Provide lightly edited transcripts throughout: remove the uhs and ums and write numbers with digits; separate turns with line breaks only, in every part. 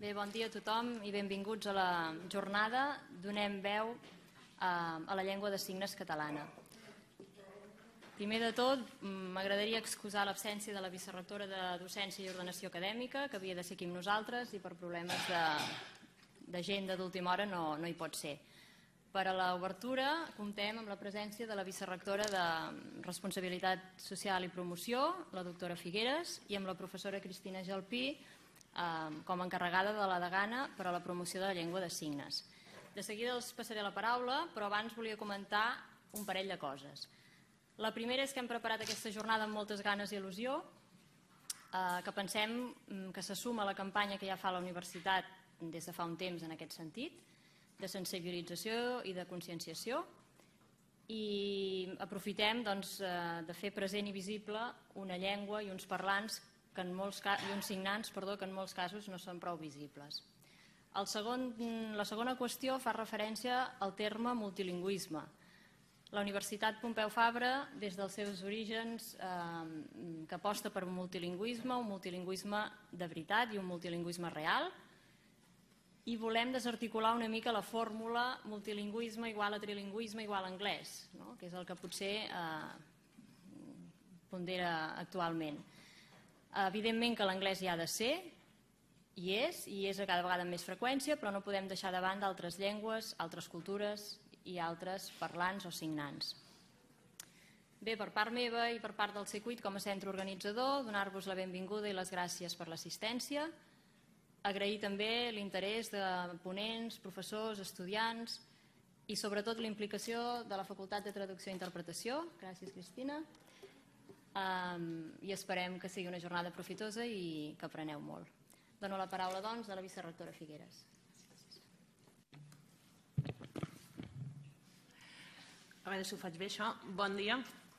Bé, bon dia a tothom i benvinguts a la jornada Donem veu a la llengua de signes catalana. Primer de tot, m'agradaria excusar l'absència de la vicerectora de Docència i Ordenació Acadèmica, que havia de ser aquí amb nosaltres i per problemes d'agenda d'última hora no hi pot ser. Per a l'obertura comptem amb la presència de la vicerectora de Responsabilitat Social i Promoció, la doctora Figueres, i amb la professora Cristina Gelpí, com a encarregada de la degana per a la promoció de la llengua de signes. De seguida els passaré la paraula, però abans volia comentar un parell de coses. La primera és que hem preparat aquesta jornada amb moltes ganes i il·lusió, que pensem que se suma a la campanya que ja fa la universitat des de fa un temps en aquest sentit, de sensibilització i de conscienciació, i aprofitem de fer present i visible una llengua i uns parlants i uns signants que en molts casos no són prou visibles. La segona qüestió fa referència al terme multilingüisme. La Universitat Pompeu Fabra, des dels seus orígens, que aposta per un multilingüisme de veritat i un multilingüisme real, i volem desarticular una mica la fórmula multilingüisme igual a trilingüisme igual a anglès, que és el que potser pondera actualment. Evidentment que l'anglès hi ha de ser, i és cada vegada amb més freqüència, però no podem deixar de banda altres llengües, altres cultures i altres parlants o signants. Bé, per part meva i per part del circuit com a centre organitzador, donar-vos la benvinguda i les gràcies per l'assistència, agrair també l'interès de ponents, professors, estudiants i sobretot la implicació de la Facultat de Traducció i Interpretació. Gràcies, Cristina. I esperem que sigui una jornada profitosa i que apreneu molt. Dono la paraula, doncs, a la vicerectora Figueres.
A veure si ho faig bé, això. Bon dia.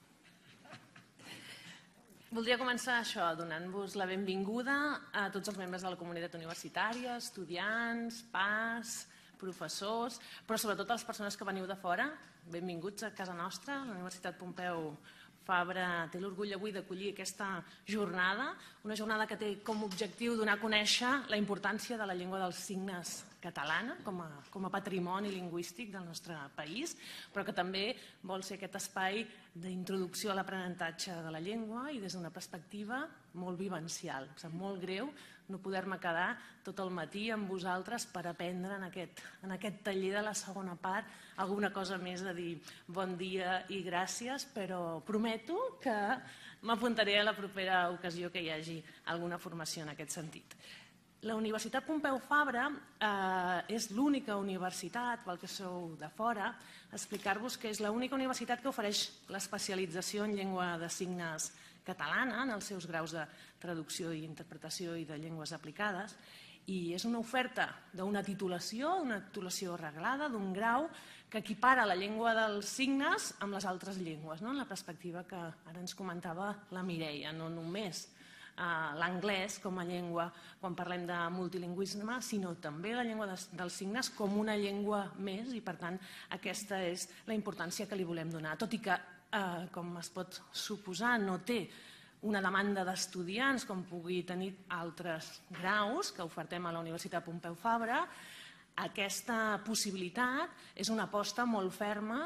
Voldria començar donant-vos la benvinguda a tots els membres de la comunitat universitària, estudiants, PAS, professors, però sobretot a les persones que veniu de fora. Benvinguts a casa nostra, la Universitat Pompeu Fabra té l'orgull avui d'acollir aquesta jornada, una jornada que té com a objectiu donar a conèixer la importància de la llengua dels signes catalana com a patrimoni lingüístic del nostre país, però que també vol ser aquest espai d'introducció a l'aprenentatge de la llengua i des d'una perspectiva molt vivencial. Em sap molt greu no poder-me quedar tot el matí amb vosaltres per aprendre en aquest taller de la segona part alguna cosa més a dir bon dia i gràcies, però prometo que m'apuntaré a la propera ocasió que hi hagi alguna formació en aquest sentit. La Universitat Pompeu Fabra és l'única universitat, pel que sou de fora, explicar-vos que és l'única universitat que ofereix l'especialització en llengua de signes catalana en els seus graus de traducció i interpretació i de llengües aplicades, i és una oferta d'una titulació reglada, d'un grau que equipara la llengua dels signes amb les altres llengües, en la perspectiva que ara ens comentava la Mireia, no només l'anglès com a llengua quan parlem de multilingüisme, sinó també la llengua dels signes com una llengua més, i per tant aquesta és la importància que li volem donar, tot i que, com es pot suposar, no té una demanda d'estudiants com pugui tenir altres graus que ofertem a la Universitat Pompeu Fabra. Aquesta possibilitat és una aposta molt ferma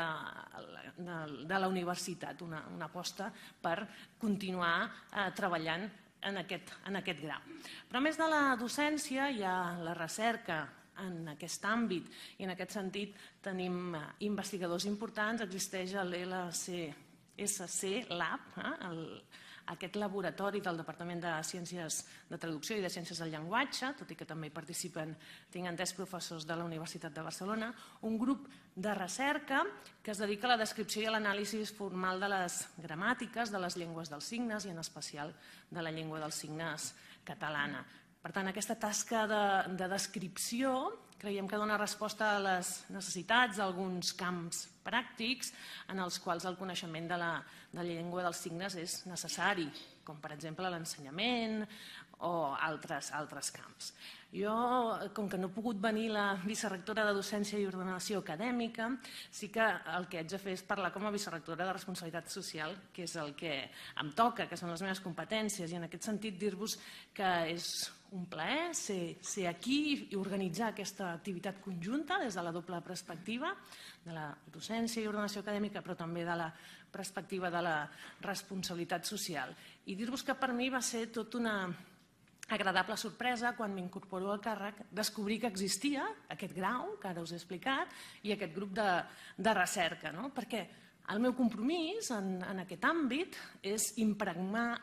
de la universitat, una aposta per continuar treballant en aquest grau. Però a més de la docència hi ha la recerca en aquest àmbit i en aquest sentit tenim investigadors importants. Existeix l'LCSC Lab, aquest laboratori del Departament de Ciències de Traducció i de Ciències del Llenguatge, tot i que també hi participen, tinc entès, professors de la Universitat de Barcelona, un grup de recerca que es dedica a la descripció i a l'anàlisi formal de les gramàtiques de les llengües dels signes i en especial de la llengua dels signes catalana. Per tant, aquesta tasca de descripció creiem que dona resposta a les necessitats d'alguns camps pràctics en els quals el coneixement de la llengua dels signes és necessari, com per exemple l'ensenyament o altres camps. Jo, com que no he pogut venir la vicerectora de Docència i Ordenació Acadèmica, sí que el que haig de fer és parlar com a vicerectora de Responsabilitat Social, que és el que em toca, que són les meves competències, i en aquest sentit dir-vos que és un plaer ser aquí i organitzar aquesta activitat conjunta des de la doble perspectiva de la docència i ordenació acadèmica, però també de la perspectiva de la responsabilitat social. I dir-vos que per mi va ser tot una agradable sorpresa quan m'incorporo al càrrec descobrir que existia aquest grau, que ara us he explicat, i aquest grup de recerca, no? Perquè el meu compromís en aquest àmbit és impregnar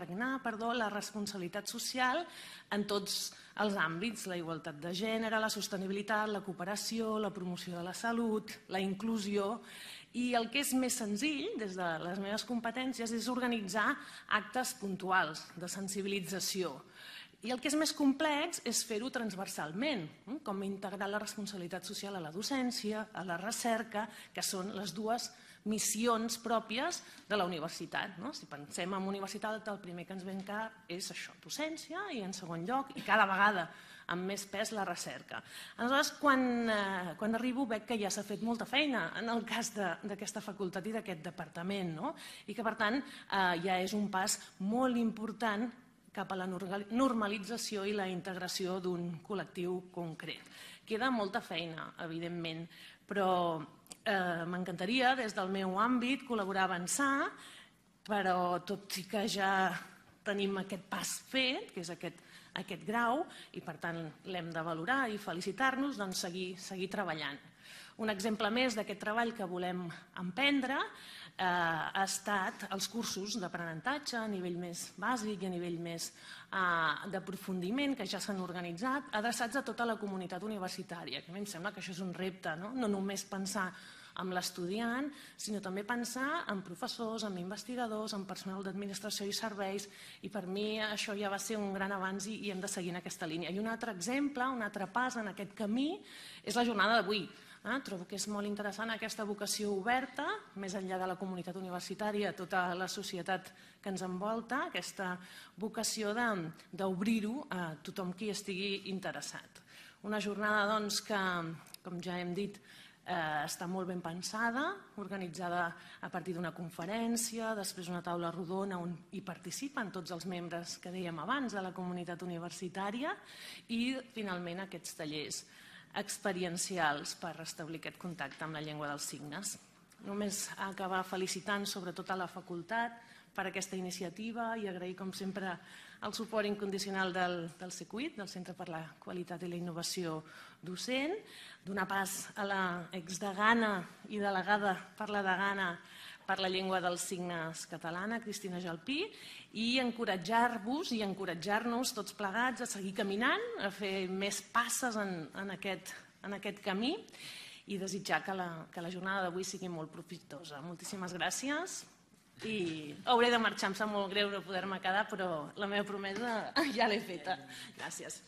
la responsabilitat social en tots els àmbits, la igualtat de gènere, la sostenibilitat, la cooperació, la promoció de la salut, la inclusió, i el que és més senzill, des de les meves competències, és organitzar actes puntuals de sensibilització. I el que és més complex és fer-ho transversalment, com integrar la responsabilitat social a la docència, a la recerca, que són les dues missions pròpies de la universitat. Si pensem en universitat, el primer que ens ve en cap és això, docència, i en segon lloc, i cada vegada amb més pes, la recerca. Aleshores, quan arribo veig que ja s'ha fet molta feina en el cas d'aquesta facultat i d'aquest departament, i que, per tant, ja és un pas molt important cap a la normalització i la integració d'un col·lectiu concret. Queda molta feina, evidentment, però m'encantaria, des del meu àmbit, col·laborar, avançar, però tot i que ja tenim aquest pas fet, que és aquest grau, i per tant l'hem de valorar i felicitar-nos, doncs seguir treballant. Un exemple més d'aquest treball que volem emprendre ha estat els cursos d'aprenentatge a nivell més bàsic i a nivell més d'aprofundiment que ja s'han organitzat, adreçats a tota la comunitat universitària. A mi em sembla que això és un repte, no només pensar en l'estudiant, sinó també pensar en professors, en investigadors, en personal d'administració i serveis, i per mi això ja va ser un gran avanç i hem de seguir en aquesta línia. I un altre exemple, un altre pas en aquest camí és la jornada d'avui. Trobo que és molt interessant aquesta vocació oberta, més enllà de la comunitat universitària, tota la societat que ens envolta, aquesta vocació d'obrir-ho a tothom qui estigui interessat. Una jornada doncs, que, com ja hem dit, està molt ben pensada, organitzada a partir d'una conferència, després una taula rodona on hi participen tots els membres que dèiem abans de la comunitat universitària i, finalment, aquests tallers experiencials per restablir aquest contacte amb la llengua dels signes. Només acabar felicitant sobretot a la facultat per aquesta iniciativa i agrair, com sempre, el suport incondicional del CEQUIT, del Centre per la Qualitat i la Innovació Docent, donar pas a l'exdegana i delegada per la degana per la llengua dels signes catalana, Cristina Jalpí, i encoratjar-vos i encoratjar-nos tots plegats a seguir caminant, a fer més passes en aquest camí i desitjar que la jornada d'avui sigui molt profitosa. Moltíssimes gràcies i hauré de marxar, em sap molt greu no poder-me quedar, però la meva promesa ja l'he feta. Gràcies.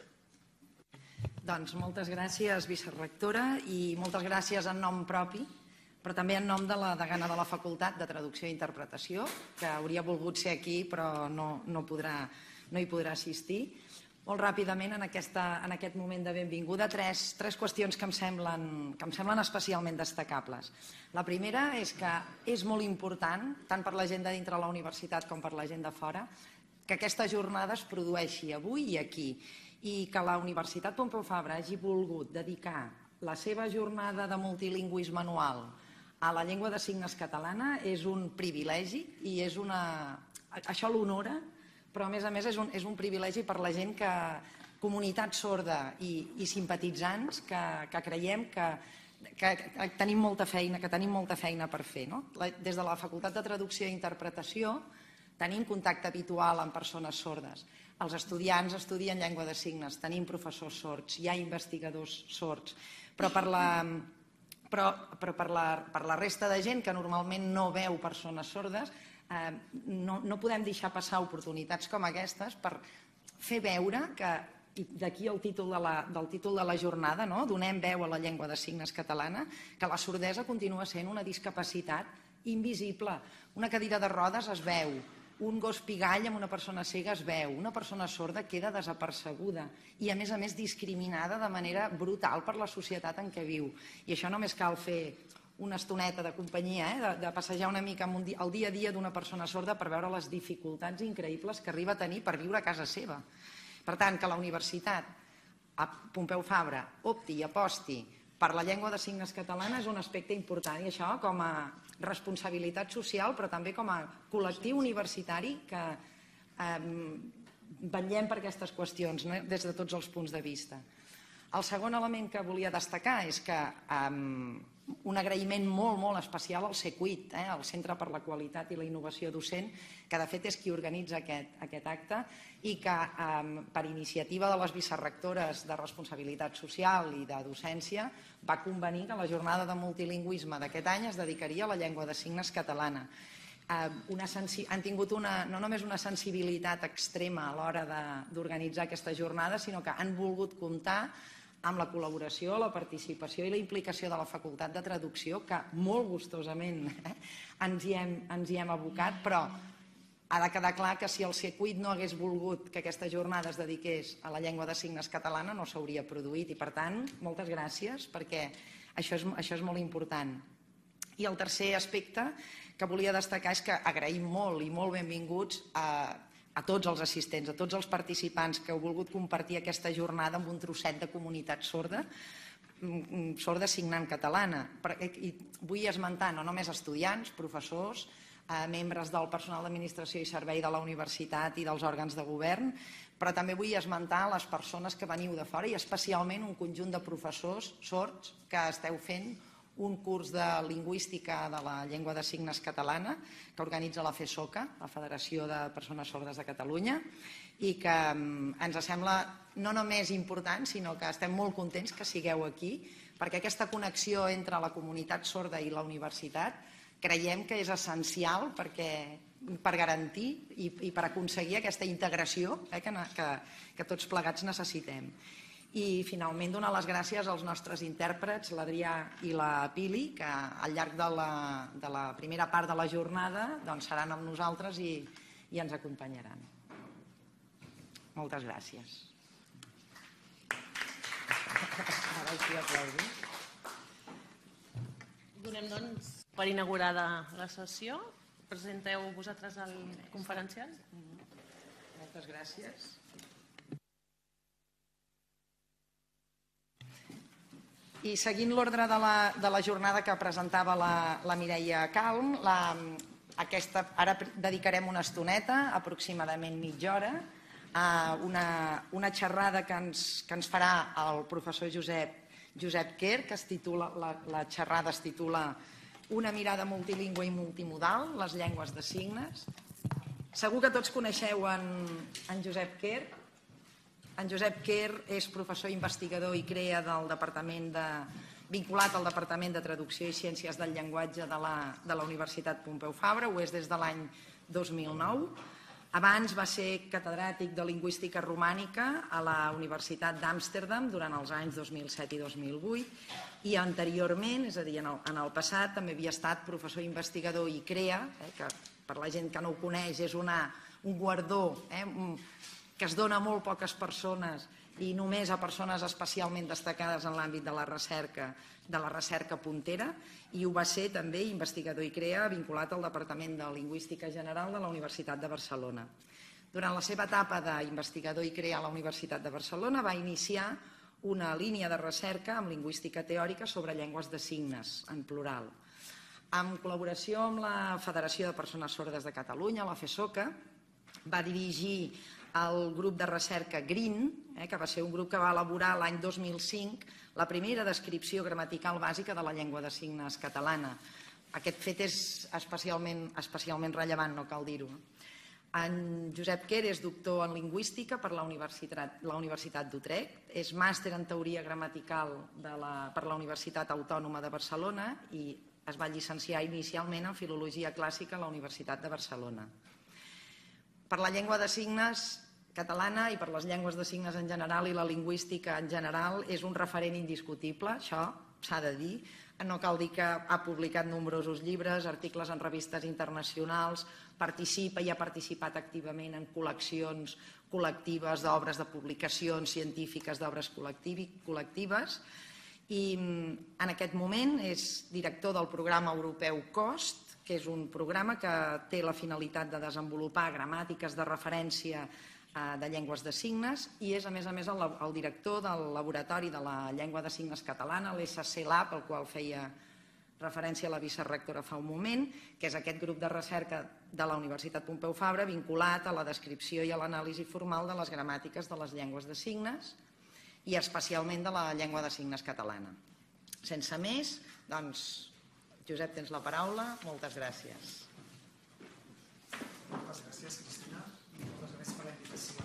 Doncs moltes gràcies, vicerectora, i moltes gràcies en nom propi, però també en nom de la degana de la Facultat de Traducció i Interpretació, que hauria volgut ser aquí però no hi podrà assistir. Molt ràpidament, en aquest moment de benvinguda, tres qüestions que em semblen especialment destacables. La primera és que és molt important, tant per la gent de dintre la universitat com per la gent de fora, que aquesta jornada es produeixi avui i aquí, i que la Universitat Pompeu Fabra hagi volgut dedicar la seva jornada de multilingüisme anual a la llengua de signes catalana és un privilegi i això l'honora, però a més és un privilegi per la gent comunitat sorda i simpatitzants que creiem que tenim molta feina per fer. Des de la Facultat de Traducció i Interpretació tenim contacte habitual amb persones sordes. Els estudiants estudien llengua de signes, tenim professors sords, hi ha investigadors sords, però per la resta de gent que normalment no veu persones sordes no podem deixar passar oportunitats com aquestes per fer veure que, i d'aquí el títol de la jornada, donem veu a la llengua de signes catalana, que la sordesa continua sent una discapacitat invisible. Una cadira de rodes es veu, un gos pigall amb una persona cega es veu, una persona sorda queda desapercebuda i a més discriminada de manera brutal per la societat en què viu. I això només cal fer una estoneta de companyia, de passejar una mica el dia a dia d'una persona sorda per veure les dificultats increïbles que arriba a tenir per viure a casa seva. Per tant, que la universitat Pompeu Fabra opti i aposti per la llengua de signes catalana és un aspecte important, i això com a responsabilitat social, però també com a col·lectiu universitari que vetllem per aquestes qüestions des de tots els punts de vista. El segon element que volia destacar és que un agraïment molt especial al CEQUIT, el Centre per la Qualitat i la Innovació Docent, que de fet és qui organitza aquest acte i que per iniciativa de les vicerrectores de Responsabilitat Social i de Docència va convenir que la jornada de multilingüisme d'aquest any es dedicaria a la llengua de signes catalana. Han tingut no només una sensibilitat extrema a l'hora d'organitzar aquesta jornada, sinó que han volgut comptar amb la col·laboració, la participació i la implicació de la Facultat de Traducció, que molt gustosament ens hi hem abocat, però ha de quedar clar que si el CEQUIT no hagués volgut que aquesta jornada es dediqués a la llengua de signes catalana no s'hauria produït, i per tant, moltes gràcies, perquè això és molt important. I el tercer aspecte que volia destacar és que agraïm molt i molt benvinguts a tots els assistents, a tots els participants que heu volgut compartir aquesta jornada amb un trosset de comunitat sorda signant catalana. I vull esmentar no només estudiants, professors, membres del personal d'administració i servei de la universitat i dels òrgans de govern, però també vull esmentar les persones que veniu de fora i especialment un conjunt de professors sords que esteu fent un curs de lingüística de la llengua de signes catalana que organitza la FESOCA, la Federació de Persones Sordes de Catalunya, i que ens sembla no només important, sinó que estem molt contents que sigueu aquí, perquè aquesta connexió entre la comunitat sorda i la universitat creiem que és essencial per garantir i per aconseguir aquesta integració que tots plegats necessitem. I finalment donar les gràcies als nostres intèrprets, l'Adrià i la Pili, que al llarg de la primera part de la jornada seran amb nosaltres i ens acompanyaran. Moltes gràcies.
Donem, doncs, per inaugurada la sessió. Presenteu vosaltres el conferenciant.
Moltes gràcies. I seguint l'ordre de la jornada que presentava la Mireia Calm, ara dedicarem una estoneta, aproximadament mitja hora, a una xerrada que ens farà el professor Josep Quer, que la xerrada es titula Una mirada multilingüe i multimodal, les llengües de signes. Segur que tots coneixeu en Josep Quer. En Josep Quer és professor investigador i crea vinculat al Departament de Traducció i Ciències del Llenguatge de la Universitat Pompeu Fabra, ho és des de l'any 2009. Abans va ser catedràtic de Lingüística Romànica a la Universitat d'Amsterdam durant els anys 2007 i 2008 i anteriorment, és a dir, en el passat, també havia estat professor investigador i crea, que per la gent que no ho coneix és un guardó que es dona a molt poques persones i només a persones especialment destacades en l'àmbit de la recerca puntera, i ho va ser també investigador i crea vinculat al Departament de Lingüística General de la Universitat de Barcelona. Durant la seva etapa d'investigador i crea a la Universitat de Barcelona va iniciar una línia de recerca amb lingüística teòrica sobre llengües de signes, en plural. En col·laboració amb la Federació de Persones Sordes de Catalunya, la FESOCA, va dirigir el grup de recerca GRIN, que va ser un grup que va elaborar l'any 2005 la primera descripció gramatical bàsica de la llengua de signes catalana. Aquest fet és especialment rellevant, no cal dir-ho. En Josep Quer és doctor en Lingüística per la Universitat d'Utrecht, és màster en Teoria Gramatical per la Universitat Autònoma de Barcelona i es va llicenciar inicialment en Filologia Clàssica a la Universitat de Barcelona. Per la llengua de signes catalana i per les llengües de signes en general i la lingüística en general és un referent indiscutible, això s'ha de dir. No cal dir que ha publicat nombrosos llibres, articles en revistes internacionals, participa i ha participat activament en col·leccions col·lectives d'obres de publicacions científiques d'obres col·lectives i en aquest moment és director del programa europeu COST, que és un programa que té la finalitat de desenvolupar gramàtiques de referència de llengües de signes i és, a més, el director del Laboratori de la Llengua de Signes Catalana, l'SC Lab, al qual feia referència a la vicerrectora fa un moment, que és aquest grup de recerca de la Universitat Pompeu Fabra vinculat a la descripció i a l'anàlisi formal de les gramàtiques de les llengües de signes i especialment de la llengua de signes catalana. Sense més, doncs, Josep, tens la paraula. Moltes gràcies.
Moltes gràcies, Cristina, i moltes gràcies per la invitació.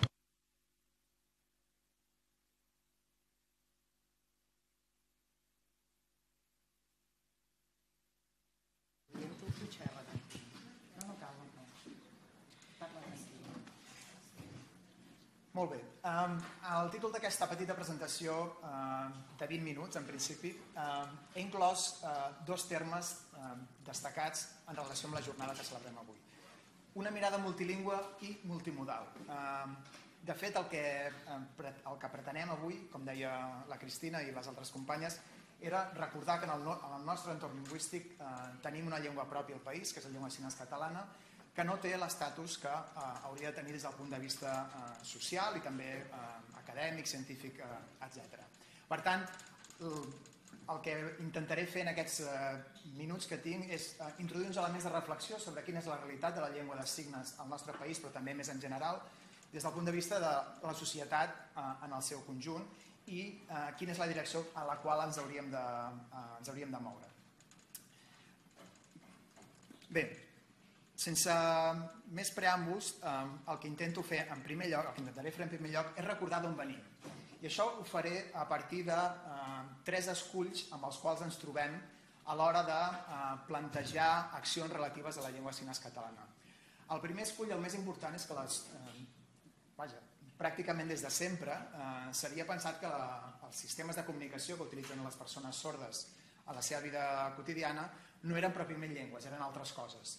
Molt bé. El títol d'aquesta petita presentació de 20 minuts, en principi, he inclòs dos termes destacats en relació amb la jornada que celebrem avui. Una mirada multilingüe i multimodal. De fet, el que pretenem avui, com deia la Cristina i les altres companyes, era recordar que en el nostre entorn lingüístic tenim una llengua pròpia al país, que és la llengua de signes catalana, que no té l'estatus que hauria de tenir des del punt de vista social i també acadèmic, científic, etc. Per tant, el que intentaré fer en aquests minuts que tinc és introduir uns elements de reflexió sobre quina és la realitat de la llengua de signes al nostre país, però també més en general, des del punt de vista de la societat en el seu conjunt i quina és la direcció a la qual ens hauríem de moure. Bé, sense més preàmbuls, el que intento fer en primer lloc, el que intentaré fer en primer lloc, és recordar d'on venim. I això ho faré a partir de 3 esculls amb els quals ens trobem a l'hora de plantejar accions relatives a la llengua de signes catalana. El primer escull, el més important, és que pràcticament des de sempre s'havia pensat que els sistemes de comunicació que utilitzen les persones sordes a la seva vida quotidiana no eren pròpiament llengües, eren altres coses.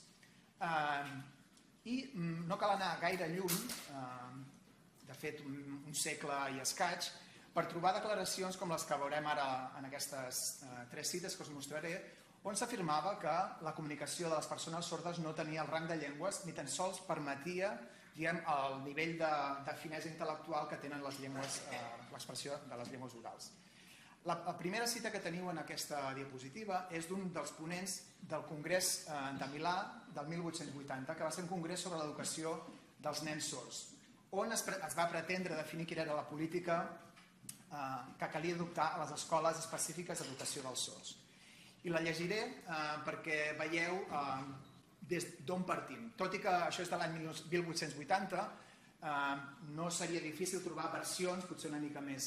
I no cal anar gaire lluny, de fet un segle i escaig, per trobar declaracions com les que veurem ara en aquestes 3 cites que us mostraré, on s'afirmava que la comunicació de les persones sordes no tenia el rang de llengües ni tan sols permetia el nivell de finesa intel·lectual que tenen l'expressió de les llengües orals. La primera cita que teniu en aquesta diapositiva és d'un dels ponents del Congrés de Milà del 1880, que va ser un congrés sobre l'educació dels nens sords, on es va pretendre definir quina era la política que calia adoptar a les escoles específiques d'educació dels sords. I la llegiré perquè veieu des d'on partim. Tot i que això és de l'any 1880, no seria difícil trobar versions potser una mica més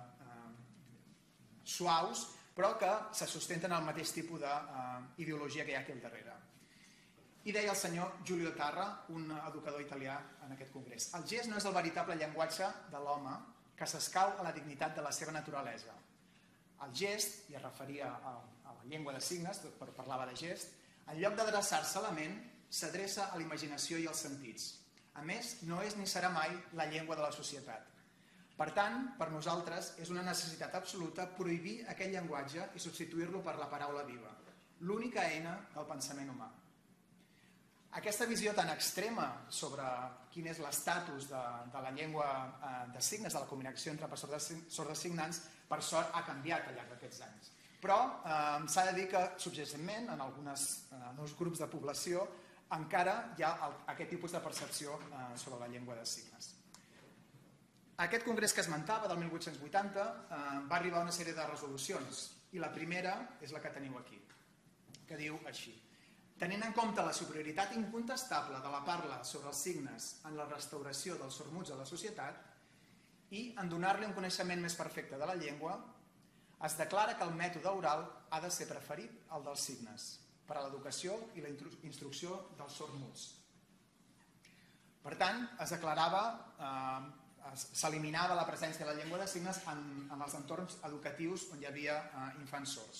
suaus, però que se sustenten al mateix tipus d'ideologia que hi ha aquí al darrere. I deia el senyor Giulio Tarra, un educador italià en aquest congrés: el gest no és el veritable llenguatge de l'home que s'escau a la dignitat de la seva naturalesa. El gest, i es referia a la llengua de signes, però parlava de gest, en lloc d'adreçar-se a la ment, s'adreça a la imaginació i als sentits. A més, no és ni serà mai la llengua de la societat. Per tant, per nosaltres és una necessitat absoluta prohibir aquest llenguatge i substituir-lo per la paraula viva, l'única eina del pensament humà. Aquesta visió tan extrema sobre quin és l'estatus de la llengua de signes, de la comunicació entre persones sordes signants, per sort ha canviat al llarg d'aquests anys. Però s'ha de dir que subjacentment en alguns grups de població encara hi ha aquest tipus de percepció sobre la llengua de signes. Aquest congrés que esmentava, del 1880, va arribar a una sèrie de resolucions, i la primera és la que teniu aquí, que diu així: tenint en compte la superioritat incontestable de la parla sobre els signes en la restauració dels sords-muts a la societat i en donar-li un coneixement més perfecte de la llengua, es declara que el mètode oral ha de ser preferit al dels signes per a l'educació i la instrucció dels sords-muts. Per tant, es declarava s'eliminava la presència de la llengua de signes en els entorns educatius on hi havia infants sords.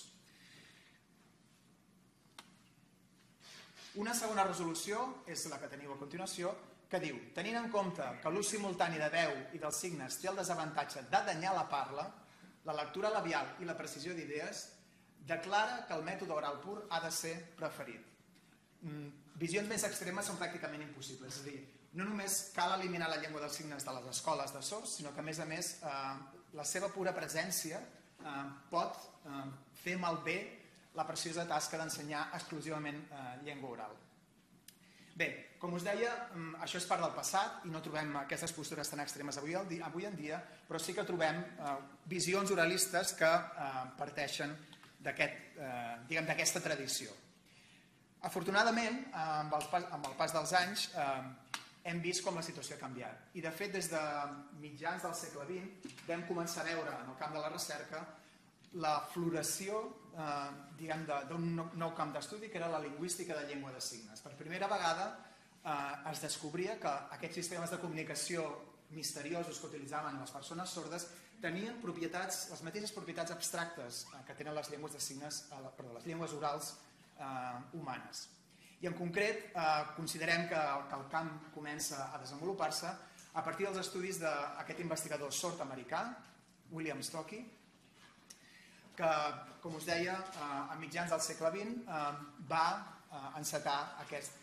Una segona resolució és la que teniu a continuació, que diu: tenint en compte que l'ús simultani de veu i dels signes té el desavantatge de danyar la parla, la lectura labial i la precisió d'idees, declara que el mètode oral pur ha de ser preferit. Visions més extremes són pràcticament impossibles, és a dir, no només cal eliminar la llengua dels signes de les escoles de sords, sinó que, a més, la seva pura presència pot fer malbé la preciosa tasca d'ensenyar exclusivament llengua oral. Bé, com us deia, això és part del passat i no trobem aquestes postures tan extremes avui en dia, però sí que trobem visions oralistes que parteixen d'aquesta tradició. Afortunadament, amb el pas dels anys, hem vist com la situació ha canviat. I, de fet, des de mitjans del segle XX vam començar a veure en el camp de la recerca la floració d'un nou camp d'estudi, que era la lingüística de llengua de signes. Per primera vegada es descobria que aquests sistemes de comunicació misteriosos que utilitzaven les persones sordes tenien les mateixes propietats abstractes que tenen les llengües de signes, les llengües orals humanes. I en concret considerem que el camp comença a desenvolupar-se a partir dels estudis d'aquest investigador sord americà, William Stokoe, que, com us deia, a mitjans del segle XX va encetar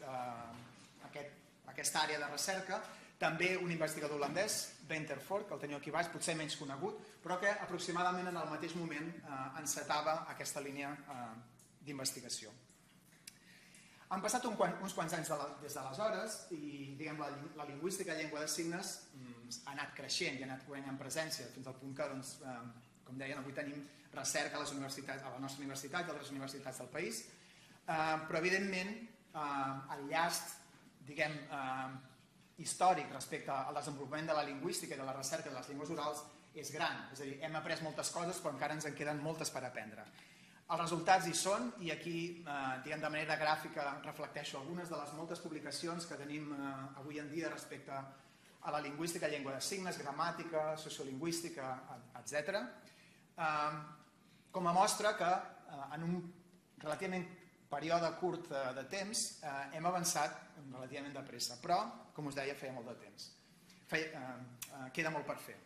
aquesta àrea de recerca. També un investigador holandès, Venterford, que el teniu aquí baix, potser menys conegut, però que aproximadament en el mateix moment encetava aquesta línia d'investigació. Han passat uns quants anys des d'aleshores i la lingüística de llengua de signes ha anat creixent i ha anat guanyant presència fins al punt que, com deien, avui tenim recerca a la nostra universitat i a altres universitats del país, però evidentment el llast històric respecte al desenvolupament de la lingüística i de la recerca de les llengües orals és gran, és a dir, hem après moltes coses però encara ens en queden moltes per aprendre. Els resultats hi són i aquí, de manera gràfica, reflecteixo algunes de les moltes publicacions que tenim avui en dia respecte a la lingüística, llengua de signes, gramàtica, sociolingüística, etc. Com a mostra que en un relativament període curt de temps hem avançat relativament de pressa, però, com us deia, feia molt de temps. Queda molt per fer.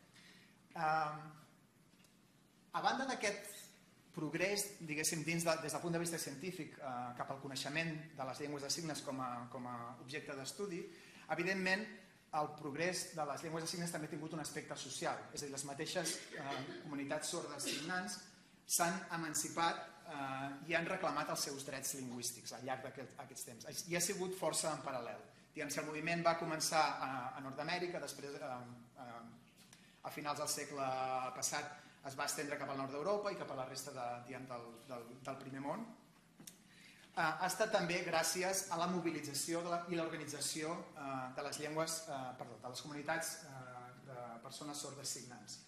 A banda d'aquest progrés, diguéssim, des del punt de vista científic cap al coneixement de les llengües de signes com a objecte d'estudi, evidentment el progrés de les llengües de signes també ha tingut un aspecte social, és a dir, les mateixes comunitats sordes signants s'han emancipat i han reclamat els seus drets lingüístics al llarg d'aquests temps. I ha sigut força en paral·lel. Si el moviment va començar a Nord-amèrica, després, a finals del segle passat, es va estendre cap al nord d'Europa i cap a la resta del primer món, ha estat també gràcies a la mobilització i l'organització de les comunitats de persones sordes signants.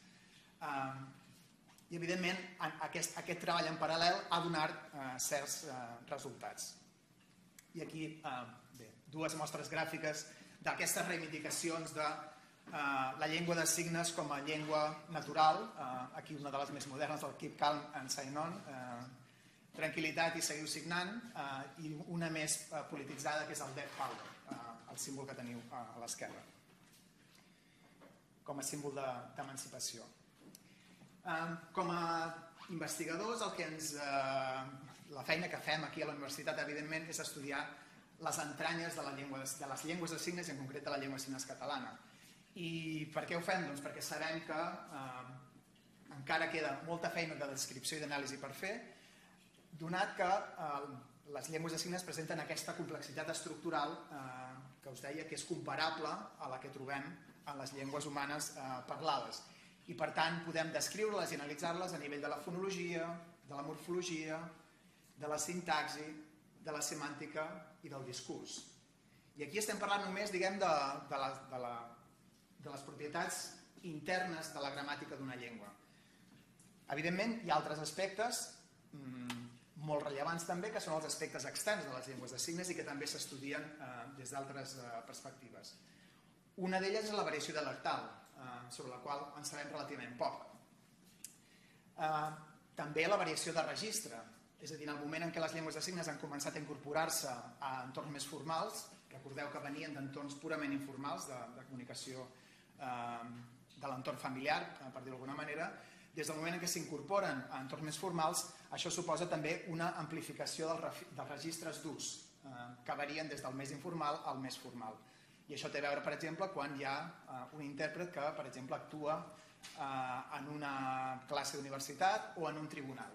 I, evidentment, aquest treball en paral·lel ha donat certs resultats. I aquí, dues mostres gràfiques d'aquestes reivindicacions de la llengua de signes com a llengua natural, aquí una de les més modernes, el Keep Calm and Sign On, tranquil·litat i seguiu signant, i una més polititzada que és el Deaf Power, el símbol que teniu a l'esquerra, com a símbol d'emancipació. Com a investigadors, la feina que fem aquí a la universitat, evidentment, és estudiar les entranyes de les llengües de signes, i en concret de la llengua de signes catalana. I per què ho fem? Doncs perquè sabem que encara queda molta feina de descripció i d'anàlisi per fer, donat que les llengües de signes presenten aquesta complexitat estructural que us deia que és comparable a la que trobem en les llengües humanes parlades. I, per tant, podem descriure-les i analitzar-les a nivell de la fonologia, de la morfologia, de la sintaxi, de la semàntica i del discurs. I aquí estem parlant només, diguem, de les propietats internes de la gramàtica d'una llengua. Evidentment, hi ha altres aspectes molt rellevants també, que són els aspectes externs de les llengües de signes i que també s'estudien des d'altres perspectives. Una d'elles és la variació dialectal, sobre la qual en sabem relativament poc. També la variació de registre, és a dir, en el moment en què les llengües de signes han començat a incorporar-se a entorns més formals, recordeu que venien d'entorns purament informals, de comunicació de l'entorn familiar, per dir-ho d'alguna manera, des del moment en què s'incorporen a entorns més formals, això suposa també una amplificació dels registres d'ús, que varien des del més informal al més formal. I això té a veure, per exemple, quan hi ha un intèrpret que, per exemple, actua en una classe d'universitat o en un tribunal.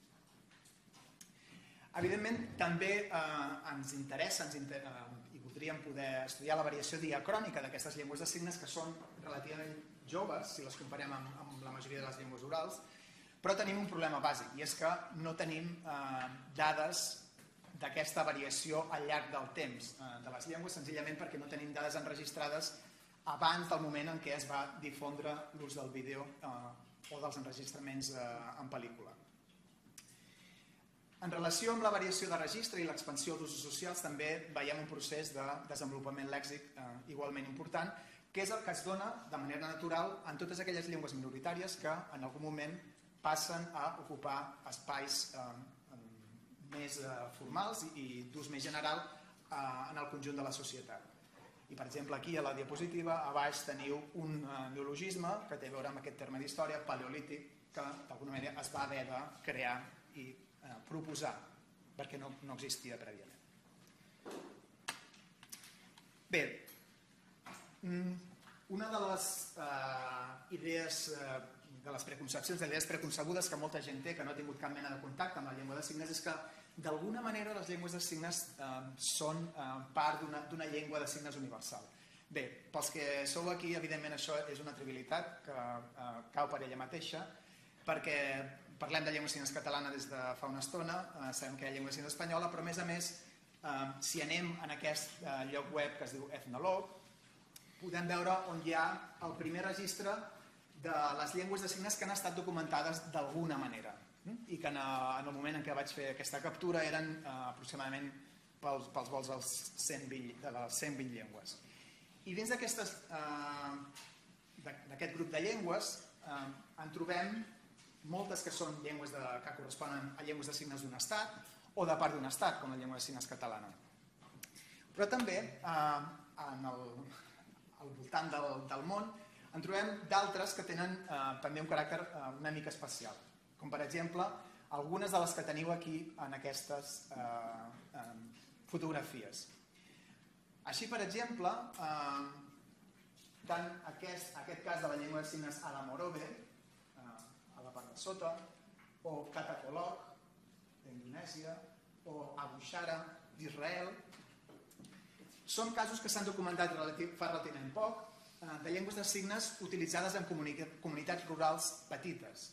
Evidentment, també ens interessa i voldríem poder estudiar la variació diacrònica d'aquestes llengües de signes que són relativament joves, si les comparem amb la majoria de les llengües orals, però tenim un problema bàsic, i és que no tenim dades d'aquesta variació al llarg del temps de les llengües, senzillament perquè no tenim dades enregistrades abans del moment en què es va difondre l'ús del vídeo o dels enregistraments en pel·lícula. En relació amb la variació de registre i l'expansió d'usos socials també veiem un procés de desenvolupament lèxic igualment important, que és el que es dona de manera natural en totes aquelles llengües minoritàries que en algun moment passen a ocupar espais més formals i d'ús més general en el conjunt de la societat. I, per exemple, aquí a la diapositiva a baix teniu un neologisme que té a veure amb aquest terme d'història, paleolític, que d'alguna manera es va haver de crear i proposar, perquè no existia prèviament. Bé, una de les idees, de les preconcepcions, de les idees preconcebudes que molta gent té, que no ha tingut cap mena de contacte amb la llengua de signes, és que d'alguna manera les llengües de signes són part d'una llengua de signes universal. Bé, pels que sou aquí, evidentment això és una trivialitat que cau per ella mateixa, perquè parlem de llengua de signes catalana des de fa una estona, sabem que hi ha llengua de signes espanyola, però a més, si anem en aquest lloc web que es diu Ethnologue, podem veure on hi ha el primer registre de les llengües de signes que han estat documentades d'alguna manera i que en el moment en què vaig fer aquesta captura eren aproximadament pels volts de les 120 llengües. I dins d'aquest grup de llengües en trobem moltes que són llengües que corresponen a llengües de signes d'un estat o de part d'un estat, com la llengua de signes catalana. Però també al voltant del món en trobem d'altres que tenen també un caràcter una mica especial, com per exemple algunes de les que teniu aquí en aquestes fotografies. Així, per exemple, tant aquest cas de la llengua de signes Alamorobe, a la part de sota, o Katakolok, d'Indonèsia, o Abushara, d'Israel, són casos que s'han documentat fa relativament poc, de llengües de signes utilitzades en comunitats rurals petites.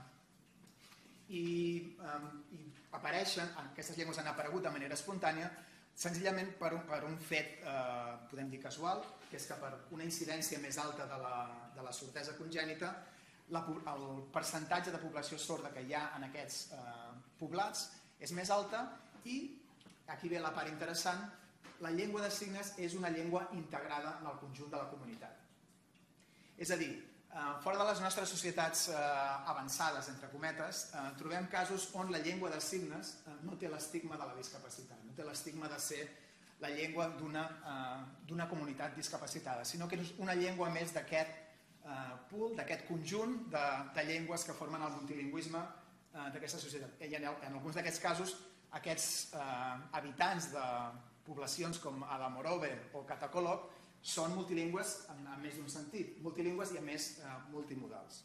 I apareixen, aquestes llengües han aparegut de manera espontània, senzillament per un fet, podem dir casual, que és que per una incidència més alta de la sordesa congènita, el percentatge de població sorda que hi ha en aquests poblats és més alta i, aquí ve la part interessant, la llengua de signes és una llengua integrada en el conjunt de la comunitat. És a dir, fora de les nostres societats avançades, entre cometes, trobem casos on la llengua de signes no té l'estigma de la discapacitat, no té l'estigma de ser la llengua d'una comunitat discapacitada, sinó que és una llengua més d'aquest pool, d'aquest conjunt de llengües que formen el multilingüisme d'aquesta societat. I en alguns d'aquests casos, aquests habitants de poblacions com Alamorobe o Katakolok són multilingües en més d'un sentit, multilingües i a més multimodals.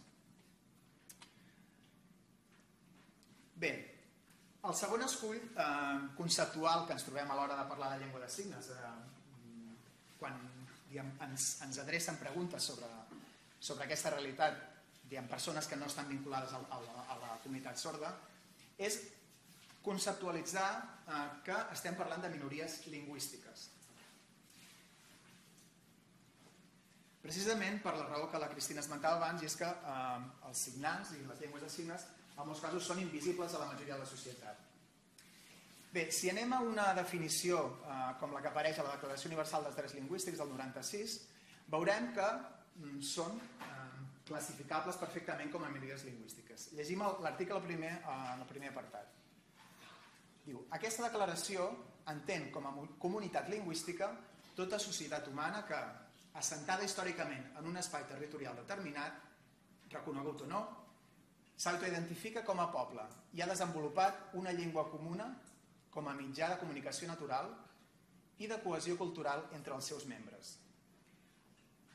Bé, el segon escull conceptual que ens trobem a l'hora de parlar de llengua de signes, quan ens adrecen preguntes sobre aquesta realitat, persones que no estan vinculades a la comunitat sorda, és conceptualitzar que estem parlant de minories lingüístiques. Precisament per la raó que la Cristina esmentava abans, i és que els signants i les llengües de signes en molts casos són invisibles a la majoria de la societat. Bé, si anem a una definició com la que apareix a la Declaració Universal dels Drets Lingüístics del 96, veurem que són classificables perfectament com a minories lingüístiques. Llegim l'article primer en el primer apartat. Diu, aquesta declaració entén com a comunitat lingüística tota societat humana que, assentada històricament en un espai territorial determinat, reconegut o no, s'autoidentifica com a poble i ha desenvolupat una llengua comuna com a mitjà de comunicació natural i de cohesió cultural entre els seus membres.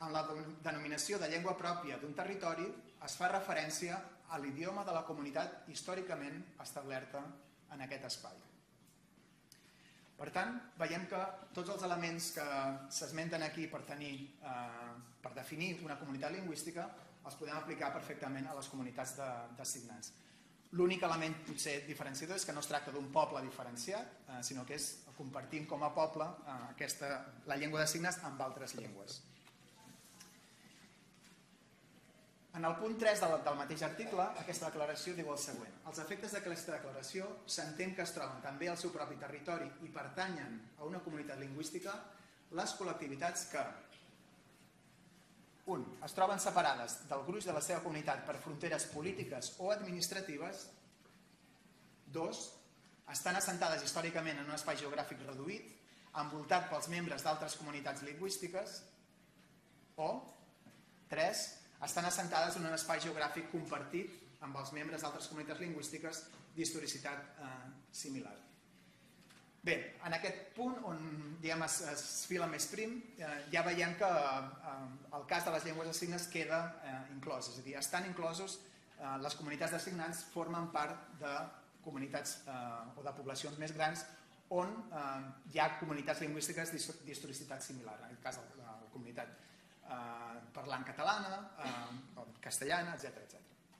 en la denominació de llengua pròpia d'un territori es fa referència a l'idioma de la comunitat històricament establerta en aquest espai. Per tant, veiem que tots els elements que s'esmenten aquí per definir una comunitat lingüística els podem aplicar perfectament a les comunitats de signants. L'únic element potser diferenciador és que no es tracta d'un poble diferenciat, sinó que compartim com a poble la llengua de signes amb altres llengües. En el punt 3 del mateix article, aquesta declaració diu el següent. Els efectes d'aquesta declaració s'entén que es troben també al seu propi territori i pertanyen a una comunitat lingüística les col·lectivitats que 1. Es troben separades del gruix de la seva comunitat per fronteres polítiques o administratives. 2. Estan assentades històricament en un espai geogràfic reduït, envoltat pels membres d'altres comunitats lingüístiques. O 3. Estan assentades en un espai geogràfic compartit amb els membres d'altres comunitats lingüístiques d'historicitat similar. Bé, en aquest punt on es fila més prim, ja veiem que el cas de les llengües de signes queda inclòs, és a dir, estan inclosos, les comunitats de signants formen part de comunitats o de poblacions més grans on hi ha comunitats lingüístiques d'historicitat similar, en aquest cas la comunitat parlant catalana, castellana, etc.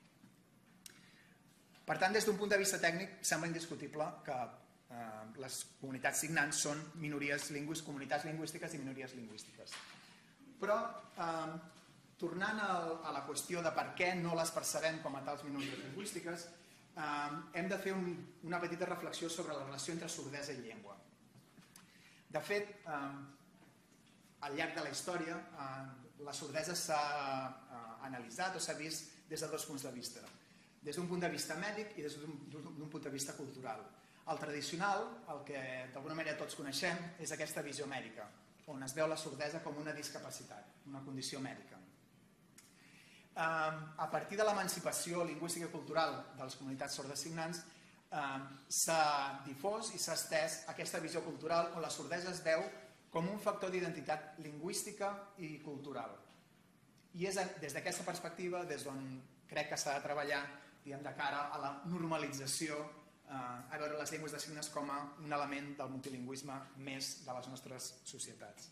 Per tant, des d'un punt de vista tècnic, sembla indiscutible que les comunitats signants són comunitats lingüístiques i minories lingüístiques. Però, tornant a la qüestió de per què no les percebem com a tals minories lingüístiques, hem de fer una petita reflexió sobre la relació entre sordesa i llengua. De fet, al llarg de la història, la sordesa s'ha analitzat o s'ha vist des de dos punts de vista. Des d'un punt de vista mèdic i des d'un punt de vista cultural. El tradicional, el que d'alguna manera tots coneixem, és aquesta visió mèdica, on es veu la sordesa com una discapacitat, una condició mèdica. A partir de l'emancipació lingüística i cultural de les comunitats sordesignants, s'ha difós i s'ha estès aquesta visió cultural on la sordesa es veu com un factor d'identitat lingüística i cultural. I és des d'aquesta perspectiva des d'on crec que s'ha de treballar de cara a la normalització, a veure les llengües de signes com a un element del multilingüisme més de les nostres societats.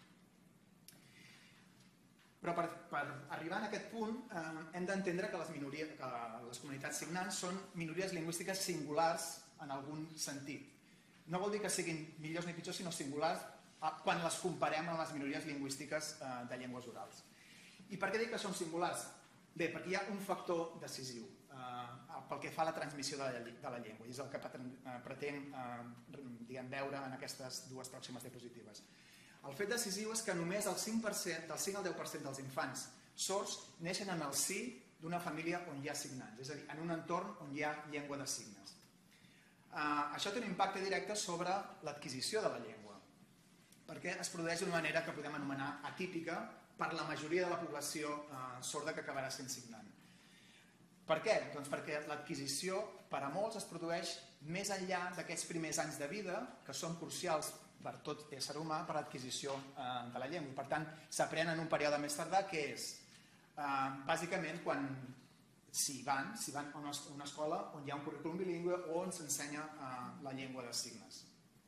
Però per arribar a aquest punt hem d'entendre que les comunitats signants són minories lingüístiques singulars en algun sentit. No vol dir que siguin millors ni pitjors, sinó singulars quan les comparem amb les minories lingüístiques de llengües orals. I per què dic que són singulars? Bé, perquè hi ha un factor decisiu pel que fa a la transmissió de la llengua, i és el que pretén veure en aquestes dues pròximes diapositives. El fet decisiu és que només del 5 al 10% dels infants sords neixen en el si d'una família on hi ha signants, és a dir, en un entorn on hi ha llengua de signes. Això té un impacte directe sobre l'adquisició de la llengua, perquè es produeix d'una manera que podem anomenar atípica per la majoria de la població sorda que acabarà sent signant. Per què? Doncs perquè l'adquisició per a molts es produeix més enllà d'aquests primers anys de vida, que són crucials per tot ésser humà per l'adquisició de la llengua. I per tant, s'aprèn en un període més tardà, que és bàsicament quan si van a una escola on hi ha un currículum bilingüe o on s'ensenya la llengua de signes.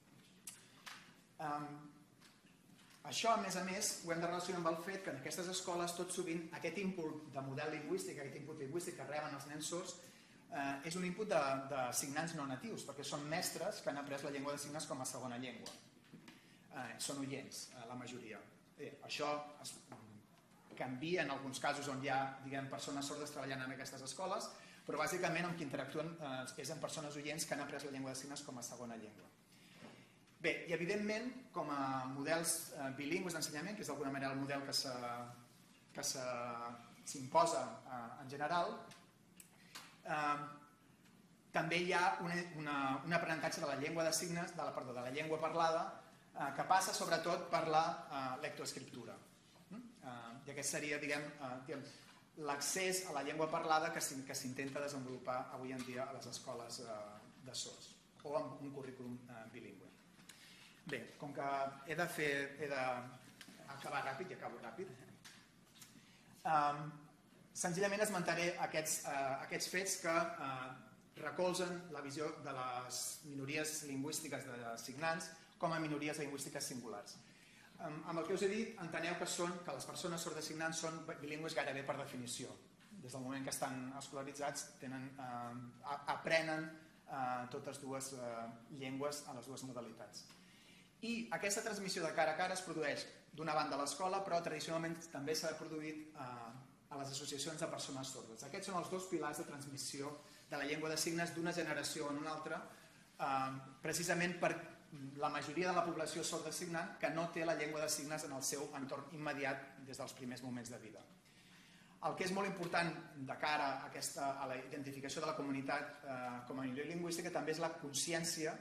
Això, a més, ho hem de relacionar amb el fet que en aquestes escoles tot sovint aquest input de model lingüístic, aquest input lingüístic que reben els nens sords, és un input de signants no natius, perquè són mestres que han après la llengua de signes com a segona llengua. Són oients, la majoria. Això es canvia en alguns casos on hi ha persones sordes treballant en aquestes escoles, però bàsicament amb qui interactuen és amb persones oients que han après la llengua de signes com a segona llengua. Bé, i evidentment, com a models bilingües d'ensenyament, que és d'alguna manera el model que s'imposa en general, també hi ha un aprenentatge de la llengua de signes, de la llengua parlada, que passa sobretot per la lectoescriptura. I aquest seria, l'accés a la llengua parlada que s'intenta desenvolupar avui en dia a les escoles de sords, o amb un currículum bilingüe. Bé, com que he d'acabar ràpid, i acabo ràpid, Senzillament esmentaré aquests fets que recolzen la visió de les minories lingüístiques de signants com a minories lingüístiques singulars. Amb el que us he dit, enteneu que les persones sordosignants són bilingües gairebé per definició. Des del moment que estan escolaritzats aprenen totes dues llengües a les dues modalitats. I aquesta transmissió de cara a cara es produeix d'una banda a l'escola, però tradicionalment també s'ha produït a les associacions de persones sordes. Aquests són els dos pilars de transmissió de la llengua de signes d'una generació en una altra, precisament per la majoria de la població sorda signant que no té la llengua de signes en el seu entorn immediat des dels primers moments de vida. El que és molt important de cara a la identificació de la comunitat com a minoria lingüística també és la consciència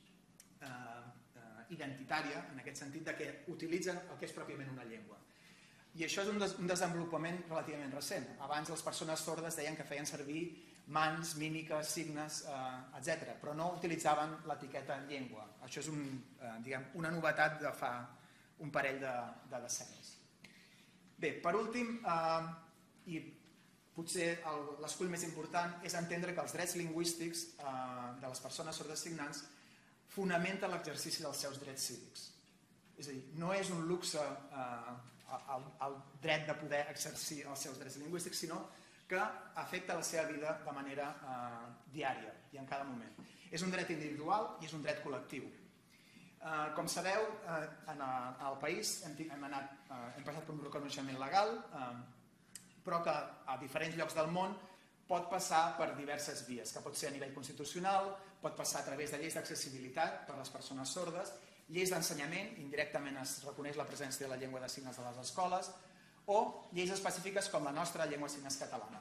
identitària, en aquest sentit, que utilitzen el que és pròpiament una llengua. I això és un desenvolupament relativament recent. Abans les persones sordes deien que feien servir mans, mímiques, signes, etc. però no utilitzaven l'etiqueta llengua. Això és una novetat de fa un parell de decennis. Bé, per últim, i potser l'escull més important, és entendre que els drets lingüístics de les persones sordes signants fonamenten l'exercici dels seus drets cívics. És a dir, no és un luxe el dret de poder exercir els seus drets lingüístics, sinó que afecta la seva vida de manera diària i en cada moment. És un dret individual i és un dret col·lectiu. Com sabeu, en el país hem passat per un reconeixement legal, però que a diferents llocs del món pot passar per diverses vies, que pot ser a nivell constitucional, pot passar a través de lleis d'accessibilitat per a les persones sordes, lleis d'ensenyament, indirectament es reconeix la presència de la llengua de signes a les escoles, o lleis específiques com la nostra llengua de signes catalana.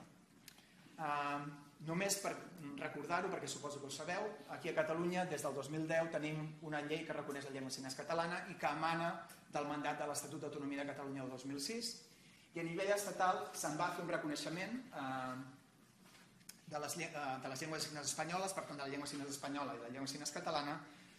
Només per recordar-ho, perquè suposo que ho sabeu, aquí a Catalunya des del 2010 tenim una llei que reconeix la llengua de signes catalana i que emana del mandat de l'Estatut d'Autonomia de Catalunya del 2006, i a nivell estatal se'n va fer un reconeixement de les llengües de signes espanyoles, per tant de la llengua de signes espanyola i de la llengua de signes catalana,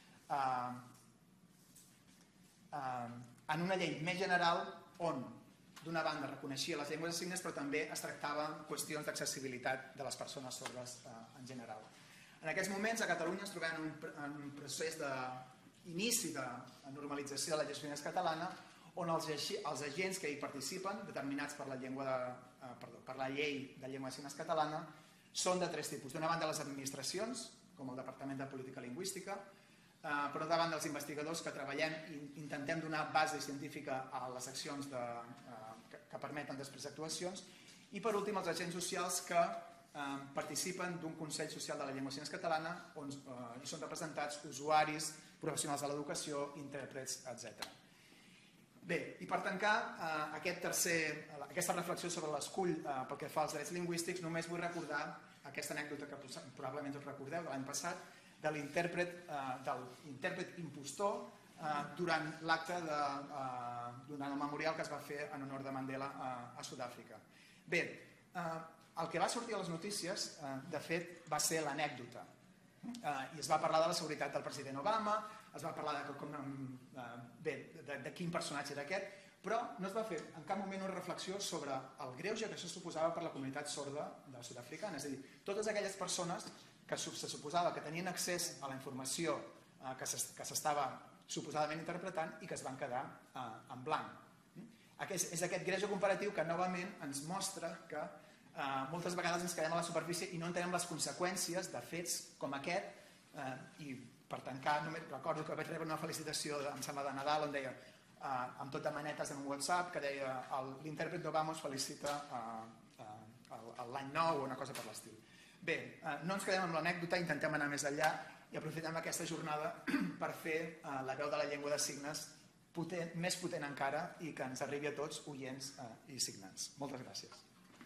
en una llei més general on d'una banda reconeixia les llengües de signes però també es tractava qüestions d'accessibilitat de les persones sordes en general. En aquests moments a Catalunya ens trobem en un procés d'inici de normalització de la llengua de signes catalana on els agents que hi participen, determinats per la llei de llengua de signes catalana, són de tres tipus. D'una banda les administracions, com el Departament de Política Lingüística, però davant dels investigadors que treballem i intentem donar base científica a les accions que permeten després actuacions, i per últim els agents socials que participen d'un Consell Social de la Llengua de Signes Catalana on hi són representats usuaris, professionals de l'educació, intèrprets, etc. Bé, i per tancar aquesta reflexió sobre l'escull pel que fa als drets lingüístics, només vull recordar aquesta anècdota que probablement us recordeu de l'any passat, de l'intèrpret impostor durant l'acte durant el memorial que es va fer en honor de Mandela a Sud-àfrica. Bé, el que va sortir a les notícies, de fet, va ser l'anècdota. I es va parlar de la seguretat del president Obama, es va parlar de quin personatge era aquest, però no es va fer en cap moment una reflexió sobre el greuge que això suposava per la comunitat sorda de sud-africana. És a dir, totes aquelles persones que se suposava que tenien accés a la informació que s'estava suposadament interpretant i que es van quedar en blanc. És aquest greuge comparatiu que novament ens mostra que moltes vegades ens quedem a la superfície i no entenem les conseqüències de fets com aquest. I per tancar, recordo que vaig rebre una felicitació, em sembla, de Nadal, on deia, amb tot de manetes en un WhatsApp, que deia l'intèrpret d'Obama us felicita l'any nou o una cosa per l'estil. Bé, no ens quedem amb l'anècdota, intentem anar més enllà i aprofitem aquesta jornada per fer la veu de la llengua de signes més potent encara i que ens arribi a tots, oients i signants. Moltes gràcies.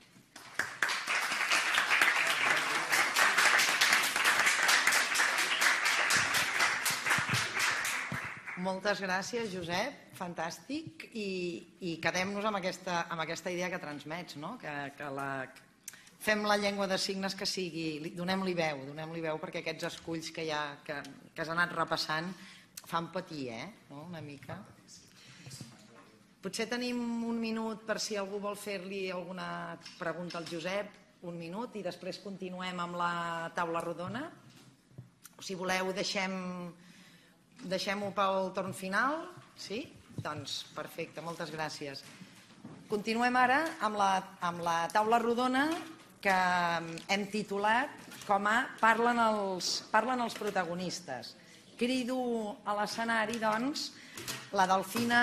Moltes gràcies, Josep, fantàstic, i quedem-nos amb aquesta idea que transmets, que fem la llengua de signes que sigui, donem-li veu perquè aquests esculls que has anat repassant fan patir, una mica. Potser tenim un minut per si algú vol fer-li alguna pregunta al Josep, un minut, i després continuem amb la taula rodona. Si voleu, deixem-ho pel torn final. Sí? Doncs perfecte, moltes gràcies. Continuem ara amb la taula rodona que hem titulat com a Parlen els protagonistes. Crido a l'escenari, doncs, la Delfina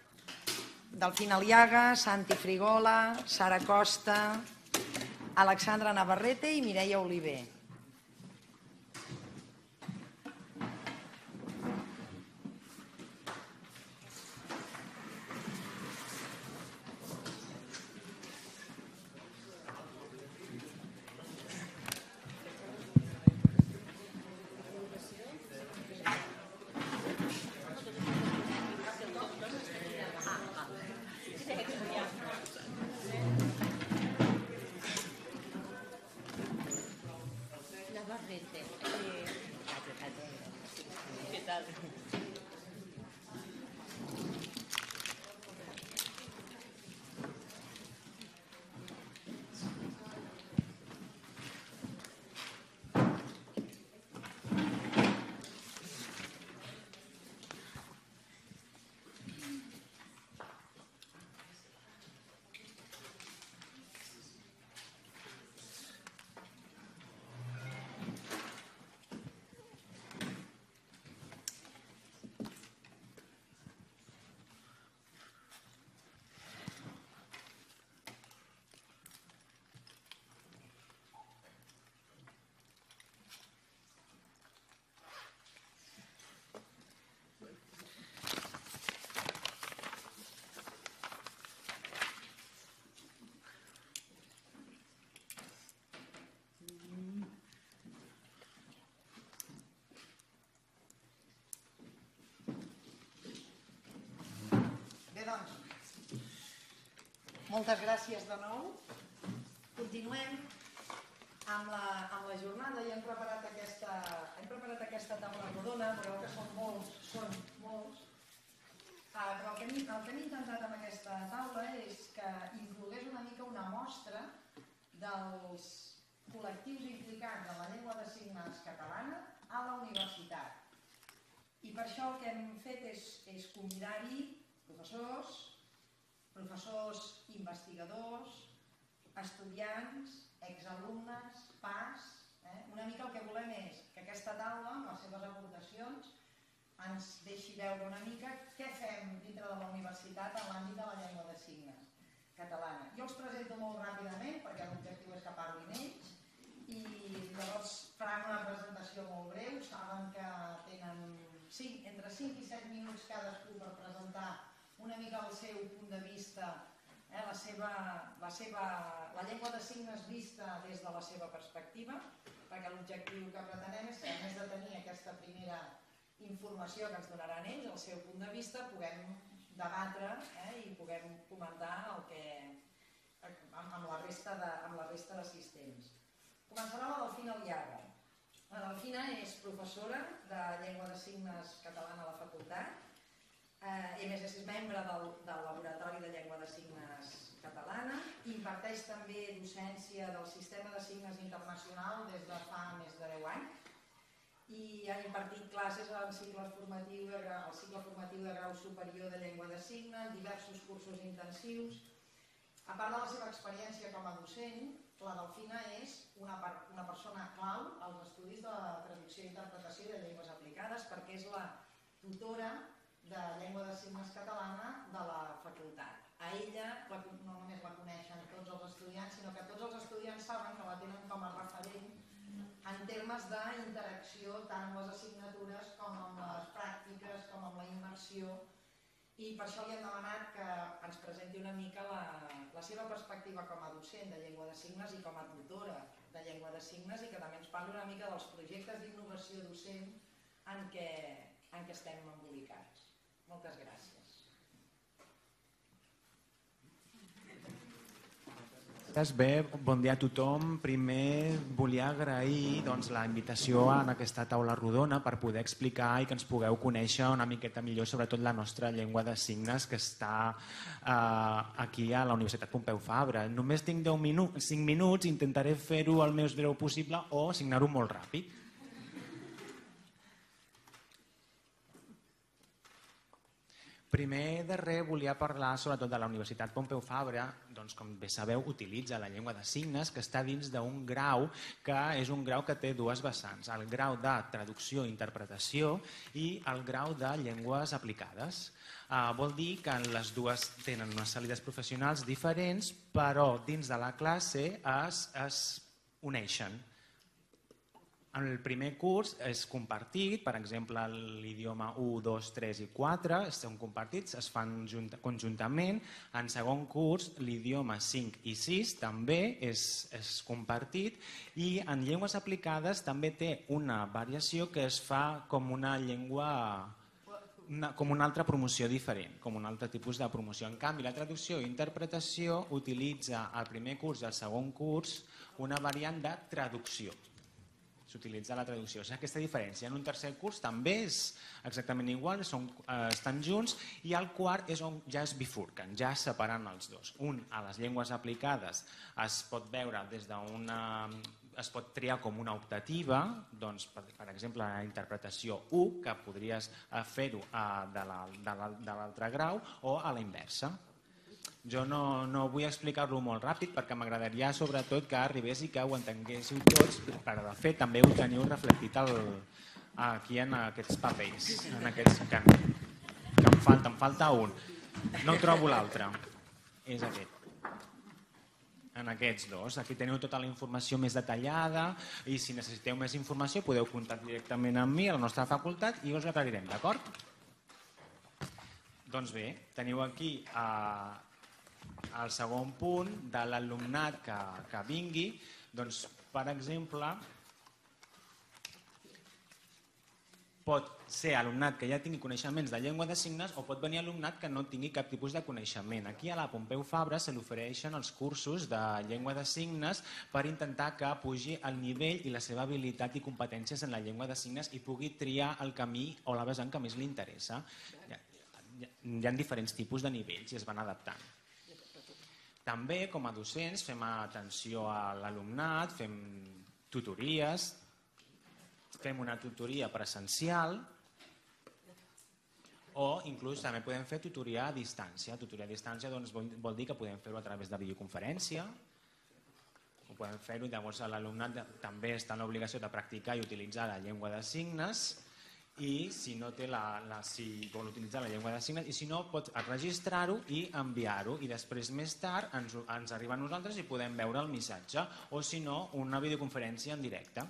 Aliaga, Santi Frigola, Sara Costa, Alexandra Navarrete i Mireia Oliver. Moltes gràcies de nou. Continuem amb la jornada i hem preparat aquesta taula rodona, però que són molts. Però el que hem intentat amb aquesta taula és que inclogués una mica una mostra dels col·lectius implicats en la llengua de signes catalana a la universitat. I per això el que hem fet és convidar-hi professors investigadors, estudiants, exalumnes, PAs. Una mica el que volem és que aquesta taula, amb les seves aportacions, ens deixi veure una mica què fem dintre de la universitat en l'àmbit de la llengua de signes catalana. Jo els presento molt ràpidament perquè l'objectiu és que parlin ells i llavors faran una presentació molt breu. Saben que tenen entre 5 i 7 minuts cadascú per presentar una mica el seu punt de vista, la llengua de signes vista des de la seva perspectiva, perquè l'objectiu que pretenem és que, a més de tenir aquesta primera informació que ens donaran ells, el seu punt de vista, puguem debatre i puguem comentar amb la resta d'assistents. Començarà la Delfina Aliaga. La Delfina és professora de llengua de signes catalana a la facultat, i a més és membre del Laboratori de Llengua de Signes Catalana, imparteix també docència del Sistema de Signes Internacional des de fa més de 10 anys i ha impartit classes al cicle formatiu de grau superior de llengua de signes, diversos cursos intensius. A part de la seva experiència com a docent, la Delfina és una persona clau als estudis de la traducció i interpretació de llengües aplicades perquè és la tutora de llengua de signes catalana de la facultat. A ella no només la coneixen tots els estudiants, sinó que tots els estudiants saben que la tenen com a referent en termes d'interacció tant amb les assignatures com amb les pràctiques, com amb la immersió, i per això li hem demanat que ens presenti una mica la seva perspectiva com a docent de llengua de signes i com a tutora de llengua de signes i que també ens parli una mica dels projectes d'innovació docent en què estem embolicats. Moltes gràcies.
Bé, bon dia a tothom. Primer volia agrair la invitació en aquesta taula rodona per poder explicar i que ens pugueu conèixer una miqueta millor sobretot la nostra llengua de signes que està aquí a la Universitat Pompeu Fabra. Només tinc 5 minuts, intentaré fer-ho el més breu possible o signar-ho molt ràpid. Primer de res volia parlar sobretot de la Universitat Pompeu Fabra, doncs com bé sabeu utilitza la llengua de signes que està dins d'un grau que és un grau que té dues vessants, el grau de traducció i interpretació i el grau de llengües aplicades. Vol dir que les dues tenen unes salides professionals diferents però dins de la classe es uneixen. El primer curs és compartit, per exemple, l'idioma 1, 2, 3 i 4 són compartits, es fan conjuntament. En segon curs, l'idioma 5 i 6 també és compartit i en llengües aplicades també té una variació que es fa com una llengua, com una altra promoció diferent, com un altre tipus de promoció. En canvi, la traducció i interpretació utilitza al primer curs i al segon curs una variant de traducció. S'utilitza la traducció. Aquesta diferència en un tercer curs també és exactament igual, estan junts i el quart és on ja es bifurquen, ja separant els dos. Un, a les llengües aplicades, es pot veure des d'una... es pot triar com una optativa, doncs, per exemple, la interpretació 1, que podries fer-ho de l'altre grau, o a la inversa. Jo no vull explicar-lo molt ràpid perquè m'agradaria sobretot que arribés i que ho entenguéssiu tots, però de fet també ho teniu reflectit aquí en aquests papers, en aquests que em falta un. No trobo l'altre, és aquest. En aquests dos, aquí teniu tota la informació més detallada i si necessiteu més informació podeu contactar directament amb mi a la nostra facultat i us aclarirem, d'acord? Doncs bé, teniu aquí el segon punt de l'alumnat que vingui, doncs, per exemple, pot ser alumnat que ja tingui coneixements de llengua de signes o pot venir alumnat que no tingui cap tipus de coneixement. Aquí a la Pompeu Fabra se li ofereixen els cursos de llengua de signes per intentar que pugi el nivell i la seva habilitat i competències en la llengua de signes i pugui triar el camí o la vessant que més li interessa. Hi ha diferents tipus de nivells i es van adaptant. També, com a docents, fem atenció a l'alumnat, fem tutories, fem una tutoria presencial o inclús també podem fer tutoria a distància. Tutoria a distància vol dir que podem fer-ho a través de videoconferència, ho podem fer-ho, llavors l'alumnat també està en l'obligació de practicar i utilitzar la llengua de signes i si no té si vol utilitzar la llengua de signes i si no pot registrar-ho i enviar-ho i després més tard ens arriba a nosaltres i podem veure el missatge o si no una videoconferència en directe.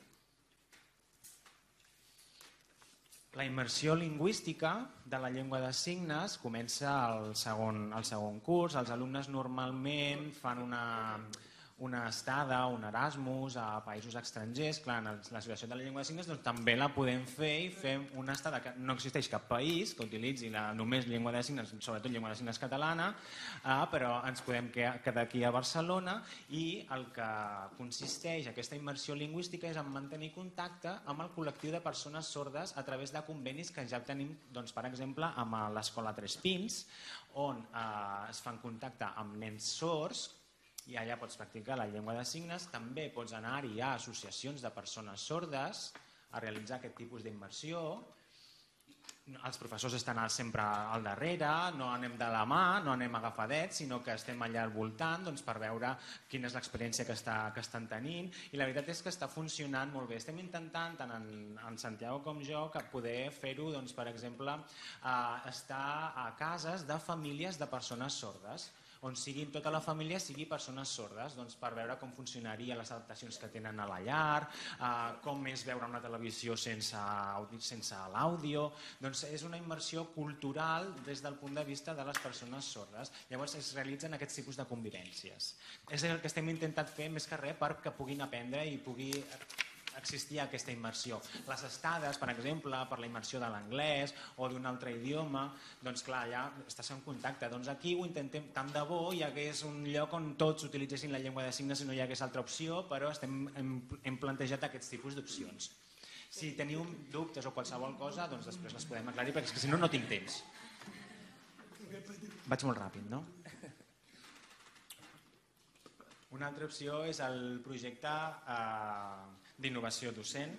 La immersió lingüística de la llengua de signes comença al segon curs. Els alumnes normalment fan una estada, un Erasmus a països estrangers. Clar, en la situació de la llengua de signes també la podem fer i fem una estada que no existeix cap país que utilitzi només llengua de signes, sobretot llengua de signes catalana, però ens podem quedar aquí a Barcelona i el que consisteix aquesta immersió lingüística és en mantenir contacte amb el col·lectiu de persones sordes a través de convenis que ja tenim, per exemple, amb l'Escola Tres Pins, on es fan contacte amb nens sords i allà pots practicar la llengua de signes. També pots anar-hi a associacions de persones sordes a realitzar aquest tipus d'immersió. Els professors estan sempre al darrere, no anem de la mà, no anem agafadets, sinó que estem allà al voltant per veure quina és l'experiència que estan tenint i la veritat és que està funcionant molt bé. Estem intentant, tant en Santiago com jo, que poder fer-ho, per exemple, estar a cases de famílies de persones sordes, on tota la família sigui persones sordes, per veure com funcionaria les adaptacions que tenen a la llar, com és veure una televisió sense l'àudio. És una immersió cultural des del punt de vista de les persones sordes. Llavors es realitzen aquests tipus de convivències. És el que estem intentant fer més que res perquè puguin aprendre i pugui existia aquesta immersió. Les estades, per exemple, per la immersió de l'anglès o d'un altre idioma, doncs clar, ja estàs en contacte. Doncs aquí ho intentem, tant de bo hi hagués un lloc on tots utilitzessin la llengua de signes i no hi hagués altra opció, però hem plantejat aquests tipus d'opcions. Si teniu dubtes o qualsevol cosa, doncs després les podem aclarir, perquè és que si no, no tinc temps. Vaig molt ràpid, no? Una altra opció és el projecte d'innovació docent.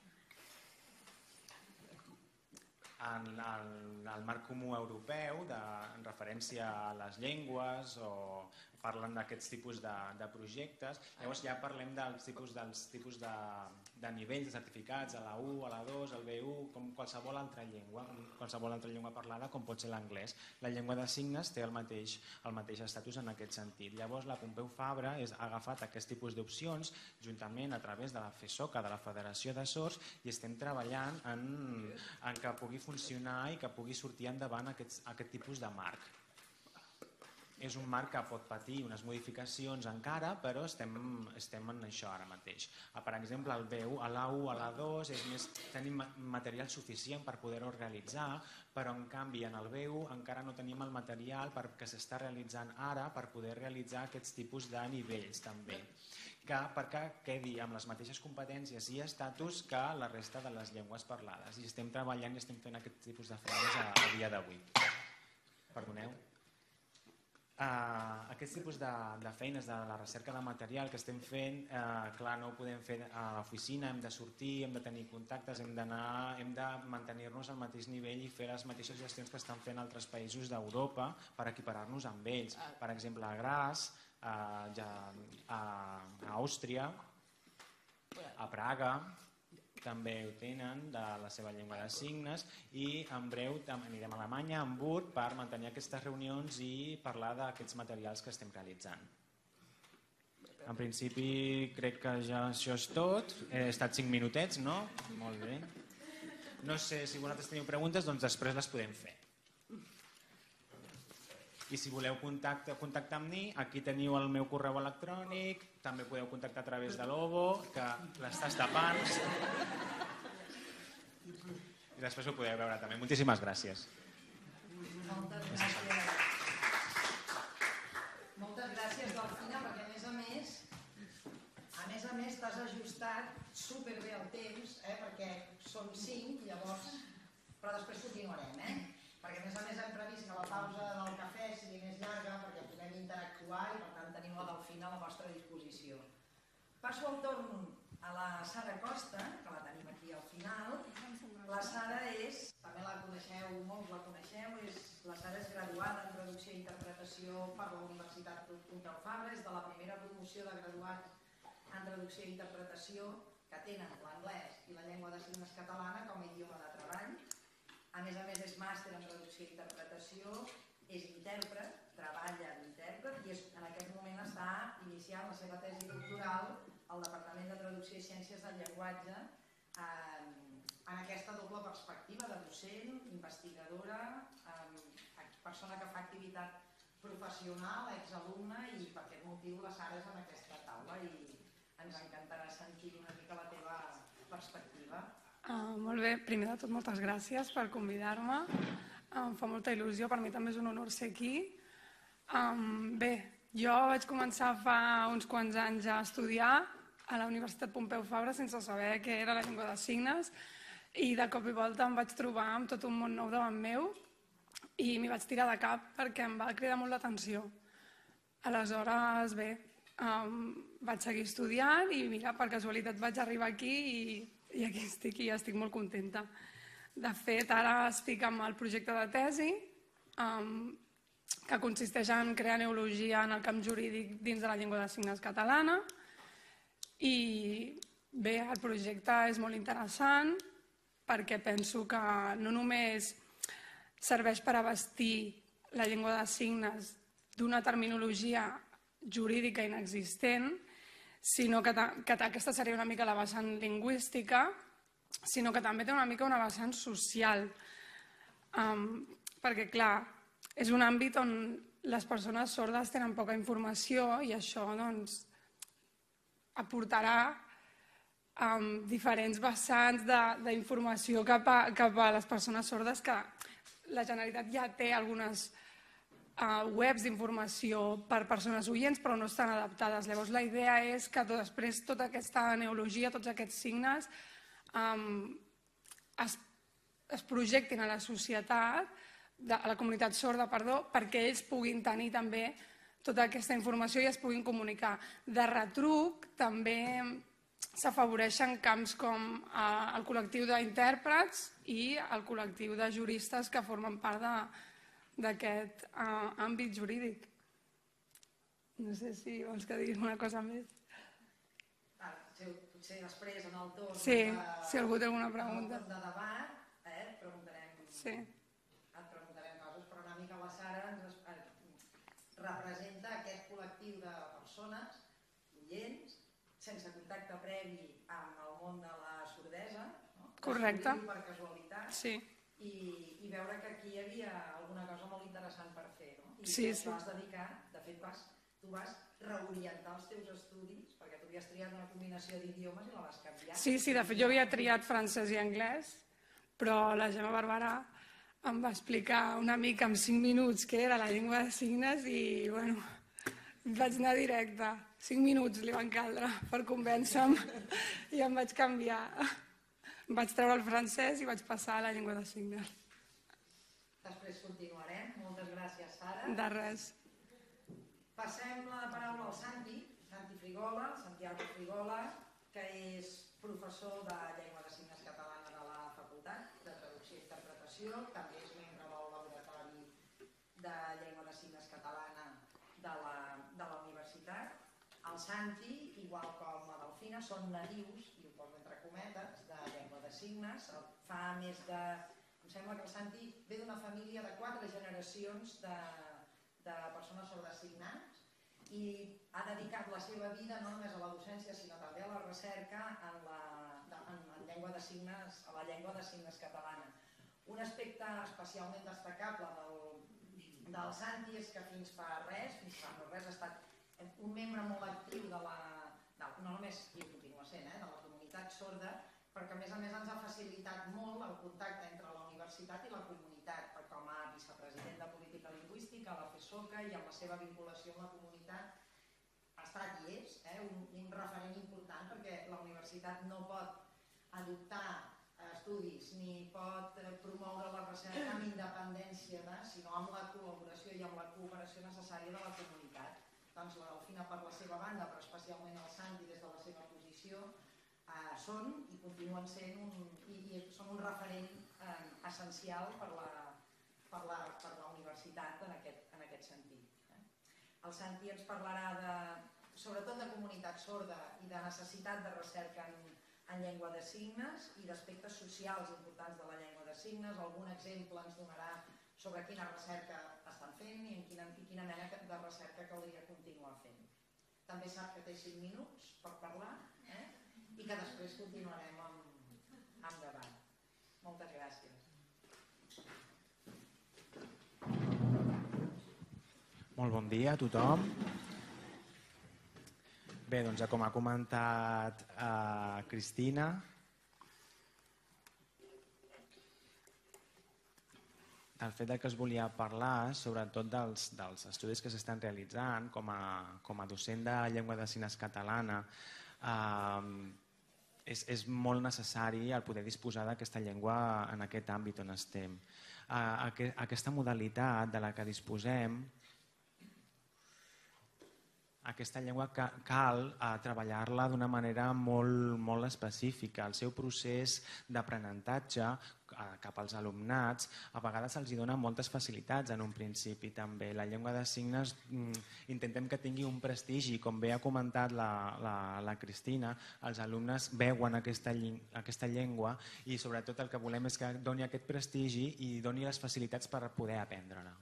En el marc comú europeu, en referència a les llengües, o parlen d'aquests tipus de projectes. Llavors ja parlem dels tipus de nivells de certificats, a la U, a la 2, al B1, com qualsevol altra llengua parlada, com pot ser l'anglès. La llengua de signes té el mateix estatus en aquest sentit. Llavors la Pompeu Fabra ha agafat aquest tipus d'opcions juntament a través de la FESOCA, de la Federació de Sords, i estem treballant en que pugui funcionar i que pugui sortir endavant aquest tipus de marc. És un marc que pot patir unes modificacions encara, però estem en això ara mateix. Per exemple, al B1, a l'A1, a l'A2 tenim material suficient per poder-ho realitzar, però en canvi en el B1 encara no tenim el material que s'està realitzant ara per poder realitzar aquests tipus de nivells també, perquè quedi amb les mateixes competències i estatus que la resta de les llengües parlades. I estem treballant i estem fent aquest tipus de feines a dia d'avui. Perdoneu. Aquests tipus de feines de la recerca de material que estem fent, clar, no ho podem fer a l'oficina, hem de sortir, hem de tenir contactes, hem de mantenir-nos al mateix nivell i fer les mateixes gestions que estan fent altres països d'Europa per equiparar-nos amb ells. Per exemple, a Graz, a Àustria, a Praga, també ho tenen de la seva llengua de signes, i en breu anirem a Alemanya, a Hamburg, per mantenir aquestes reunions i parlar d'aquests materials que estem realitzant. En principi crec que ja això és tot. He estat 5 minutets, no? Molt bé. No sé si vosaltres teniu preguntes, doncs després les podem fer. I si voleu contactar amb mi, aquí teniu el meu correu electrònic, també podeu contactar a través de l'Ovo, que l'estàs tapant. I després ho podeu veure també. Moltíssimes gràcies.
Moltes gràcies, Delfina, perquè a més a més t'has ajustat superbé el temps, perquè són 5, llavors, però després continuarem, perquè a més hem previst que la pausa del cafè sigui més llarga perquè podem interactuar i per tant tenim la Delfina a la vostra disposició. Passo el torn a la Sara Costa, que la tenim aquí al final. La Sara també la coneixeu, molts la coneixeu, la Sara és graduada en Traducció i Interpretació per la Universitat Pompeu Fabra, és de la primera promoció de graduats en Traducció i Interpretació que tenen l'anglès i la llengua de signes catalana com a idioma de treball. A més és màster en Traducció i Interpretació, és intèrpret, treballa d'intèrpret i en aquest moment està iniciant la seva tesi doctoral al Departament de Traducció i Ciències del Llenguatge en aquesta doble perspectiva de docent, investigadora, persona que fa activitat professional, exalumna, i per aquest motiu la Sara és en aquesta taula i ens encantarà sentir una mica la teva perspectiva.
Molt bé, primer de tot moltes gràcies per convidar-me, em fa molta il·lusió, per mi també és un honor ser aquí. Bé, jo vaig començar fa uns quants anys a estudiar a la Universitat Pompeu Fabra sense saber què era la llengua de signes i de cop i volta em vaig trobar amb tot un món nou davant meu i m'hi vaig tirar de cap perquè em va cridar molt l'atenció. Aleshores, bé, vaig seguir estudiant i mira, per casualitat vaig arribar aquí i aquí estic i estic molt contenta. De fet, ara estic amb el projecte de tesi que consisteix en crear neologia en el camp jurídic dins de la llengua de signes catalana i bé, el projecte és molt interessant perquè penso que no només serveix per abastir la llengua de signes d'una terminologia jurídica inexistent, sinó que aquesta seria una mica la vessant lingüística, sinó que també té una mica una vessant social. Perquè, clar, és un àmbit on les persones sordes tenen poca informació i això, doncs, aportarà diferents vessants d'informació cap a les persones sordes, que la Generalitat ja té algunes webs d'informació per persones oients, però no estan adaptades. Llavors la idea és que després tota aquesta neologia, tots aquests signes es projectin a la societat, a la comunitat sorda, perquè ells puguin tenir també tota aquesta informació i es puguin comunicar. De retruc també s'afavoreixen camps com el col·lectiu d'intèrprets i el col·lectiu de juristes que formen part d'aquest àmbit jurídic. No sé si vols que digui una cosa més.
Potser després, en el torn
si algú té alguna pregunta.
De debat, et preguntarem coses, però una mica la Sara representa aquest col·lectiu de persones, oients, sense contacte previ amb el món de la sordesa,
correcte,
per casualitat, i veure que aquí hi havia alguna cosa molt interessant per fer. I tu vas dedicar, de fet, tu vas reorientar els teus estudis, perquè tu havies triat una combinació d'idiomes i la vas canviar. Sí,
de fet jo havia triat francès i anglès, però la Gemma Barberà em va explicar una mica en 5 minuts què era la llengua de signes i, bueno, vaig anar directe. 5 minuts li van caldre per convèncer-me i em vaig canviar. Em vaig treure el francès i vaig passar a la llengua de signes.
Després continuarem. Moltes gràcies, Sara.
De res.
Passem la paraula al Santi Frigola, Santiago Frigola, que és professor de llengua de signes catalana de la Facultat de Traducció i Interpretació, també és membre del Laboratori de Llengua de Signes Catalana de la Universitat. El Santi, igual com la Delfina, són nadius, i ho poso entre cometes, de llengua de signes. Fa més de... Em sembla que el Santi ve d'una família de 4 generacions de persones sordosignants i ha dedicat la seva vida no només a la docència sinó també a la recerca en llengua de signes, a la llengua de signes catalana. Un aspecte especialment destacable del Santi és que fins fa no res, ha estat un membre molt actiu no només, i continua sent, de la comunitat sorda, perquè a més ens ha facilitat molt el contacte entre la universitat i la comunitat, com a vicepresident de política lingüística a la FESOCA i amb la seva vinculació amb la comunitat ha estat i és un referent important, perquè la universitat no pot adoptar estudis ni pot promoure la recerca amb independència, sinó amb la col·laboració i amb la cooperació necessària de la comunitat. Doncs la Delfina per la seva banda, però especialment el Santi des de la seva posició, són i continuen sent un referent essencial per la universitat en aquest sentit. El Santi ens parlarà sobretot de comunitat sorda i de necessitat de recerca en llengua de signes i d'aspectes socials importants de la llengua de signes. Algun exemple ens donarà sobre quina recerca estan fent i quina mena de recerca caldria continuar fent. També sap que té 5 minuts per parlar i que després continuarem amb debat. Moltes gràcies.
Molt bon dia a tothom. Bé, doncs com ha comentat Cristina, el fet que es volia parlar sobretot dels estudis que s'estan realitzant com a docent de llengua de signes catalana, és molt necessari el poder disposar d'aquesta llengua en aquest àmbit on estem. Aquesta modalitat de la que disposem, aquesta llengua cal treballar-la d'una manera molt específica. El seu procés d'aprenentatge cap als alumnats a vegades els dona moltes facilitats en un principi també. La llengua de signes intentem que tingui un prestigi, com bé ha comentat la Cristina, els alumnes veuen aquesta llengua i sobretot el que volem és que doni aquest prestigi i doni les facilitats per poder aprendre-la.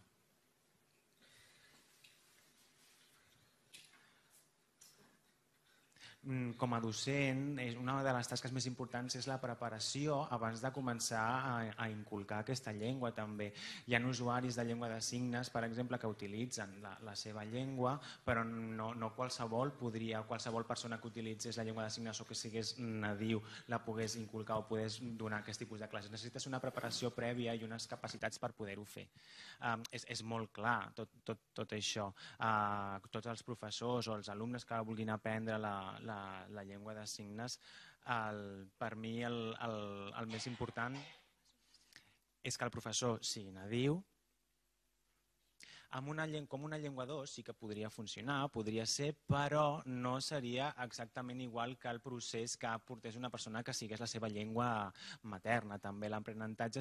com a docent, una de les tasques més importants és la preparació abans de començar a inculcar aquesta llengua també. Hi ha usuaris de llengua de signes, per exemple, que utilitzen la seva llengua, però no qualsevol persona que utilitzés la llengua de signes o que sigués nadiu la pogués inculcar o pogués donar aquest tipus de classes. Necessites una preparació prèvia i unes capacitats per poder-ho fer. És molt clar tot això. Tots els professors o els alumnes que vulguin aprendre la llengua de signes, per mi el més important és que el professor sigui nadiu. Com una llengua 2 sí que podria funcionar, podria ser, però no seria exactament igual que el procés que portés una persona que sigués la seva llengua materna. També l'aprenentatge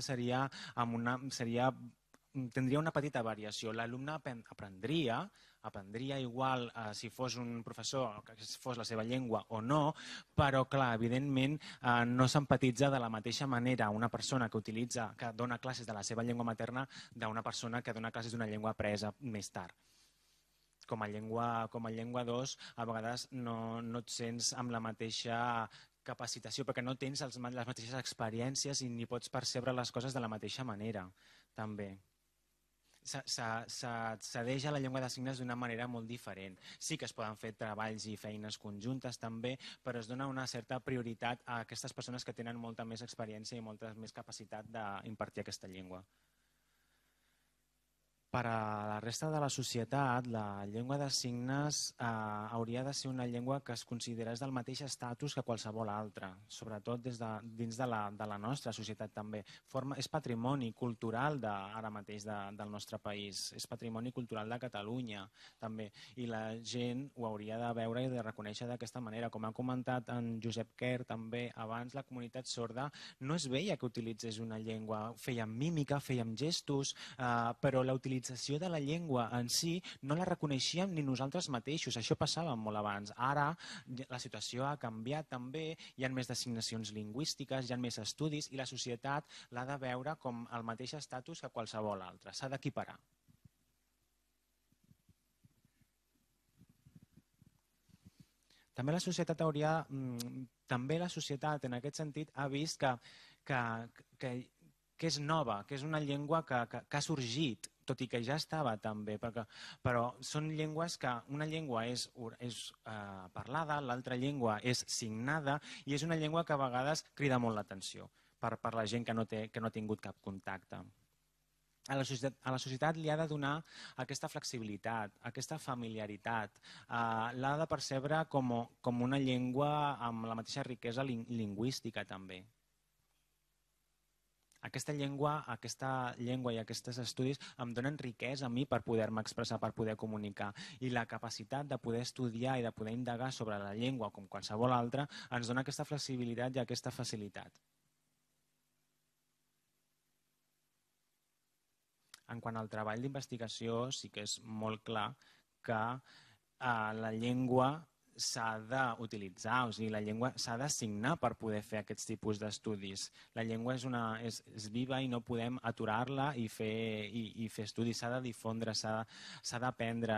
tindria una petita variació. L'alumne aprendria igual si fos un professor que fos la seva llengua o no, però clar, evidentment no s'empatitza de la mateixa manera una persona que dona classes de la seva llengua materna d'una persona que dona classes d'una llengua apresa més tard. Com a llengua 2, a vegades no et sents amb la mateixa capacitació, perquè no tens les mateixes experiències i ni pots percebre les coses de la mateixa manera, també. S'adeix a la llengua de signes d'una manera molt diferent. Sí que es poden fer treballs i feines conjuntes també, però es dona una certa prioritat a aquestes persones que tenen molta més experiència i molta més capacitat d'impartir aquesta llengua. Per a la resta de la societat, la llengua de signes hauria de ser una llengua que es considerés del mateix estatus que qualsevol altra, sobretot dins de la nostra societat també. És patrimoni cultural ara mateix del nostre país, és patrimoni cultural de Catalunya també, i la gent ho hauria de veure i de reconèixer d'aquesta manera. Com ha comentat en Josep Quer també abans, la comunitat sorda no es veia que utilitzés una llengua, fèiem mímica, fèiem gestos, però la utilització de la llengua en si no la reconeixíem ni nosaltres mateixos. Això passava molt abans. Ara la situació ha canviat també, hi ha més designacions lingüístiques, hi ha més estudis i la societat l'ha de veure com el mateix estatus que qualsevol altre. S'ha d'equiparar. També la societat en aquest sentit ha vist que és nova, que és una llengua que ha sorgit, tot i que ja estava també, però són llengües que una llengua és parlada, l'altra llengua és signada i és una llengua que a vegades crida molt l'atenció per la gent que no ha tingut cap contacte. A la societat li ha de donar aquesta flexibilitat, aquesta familiaritat, l'ha de percebre com una llengua amb la mateixa riquesa lingüística també. Aquesta llengua i aquests estudis em donen riquesa a mi per poder-me expressar, per poder comunicar. I la capacitat de poder estudiar i de poder indagar sobre la llengua, com qualsevol altra, ens dona aquesta flexibilitat i aquesta facilitat. En quant al treball d'investigació, sí que és molt clar que la llengua s'ha d'utilitzar, o sigui, la llengua s'ha d'assignar per poder fer aquests tipus d'estudis. La llengua és viva i no podem aturar-la i fer estudis. S'ha de difondre, s'ha d'aprendre,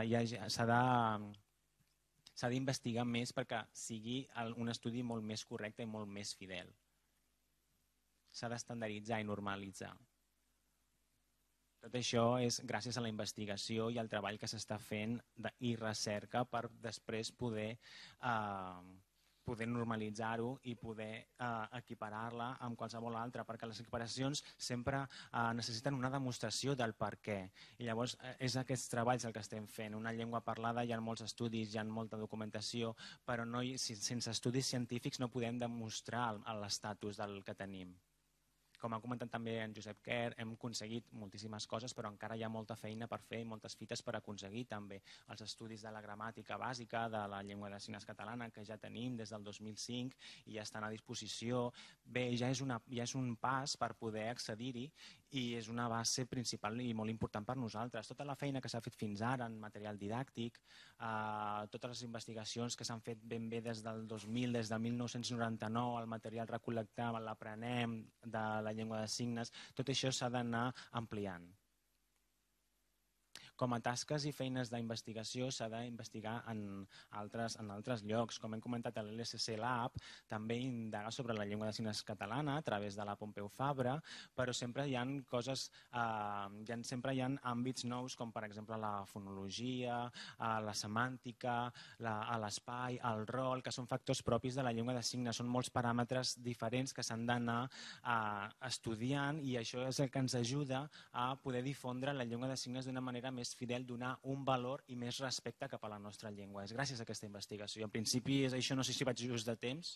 s'ha d'investigar més perquè sigui un estudi molt més correcte i molt més fidel. S'ha d'estandarditzar i normalitzar. Tot això és gràcies a la investigació i al treball que s'està fent i recerca per després poder normalitzar-ho i poder equiparar-la amb qualsevol altra, perquè les equiparacions sempre necessiten una demostració del per què. I llavors és aquests treballs el que estem fent. Una llengua parlada, hi ha molts estudis, hi ha molta documentació, però sense estudis científics no podem demostrar l'estatus del que tenim. Com ha comentat també en Josep Quer, hem aconseguit moltíssimes coses, però encara hi ha molta feina per fer i moltes fites per aconseguir també els estudis de la gramàtica bàsica de la llengua de signes catalana, que ja tenim des del 2005 i ja estan a disposició. Bé, ja és un pas per poder accedir-hi i és una base principal i molt important per nosaltres. Tota la feina que s'ha fet fins ara en material didàctic, totes les investigacions que s'han fet ben bé des del 2000, des del 1999, el material recol·lectat, l'aprenem de la llengua de signes, tot això s'ha d'anar ampliant. Com a tasques i feines d'investigació s'ha d'investigar en altres llocs. Com hem comentat, l'LSC Lab també indaga sobre la llengua de signes catalana a través de la Pompeu Fabra, però sempre hi ha coses, sempre hi ha àmbits nous, com per exemple la fonologia, la semàntica, l'espai, el rol, que són factors propis de la llengua de signes. Són molts paràmetres diferents que s'han d'anar estudiant i això és el que ens ajuda a poder difondre la llengua de signes d'una manera més fidel, donar un valor i més respecte cap a la nostra llengua. És gràcies a aquesta investigació. En principi és això, no sé si vaig just de temps.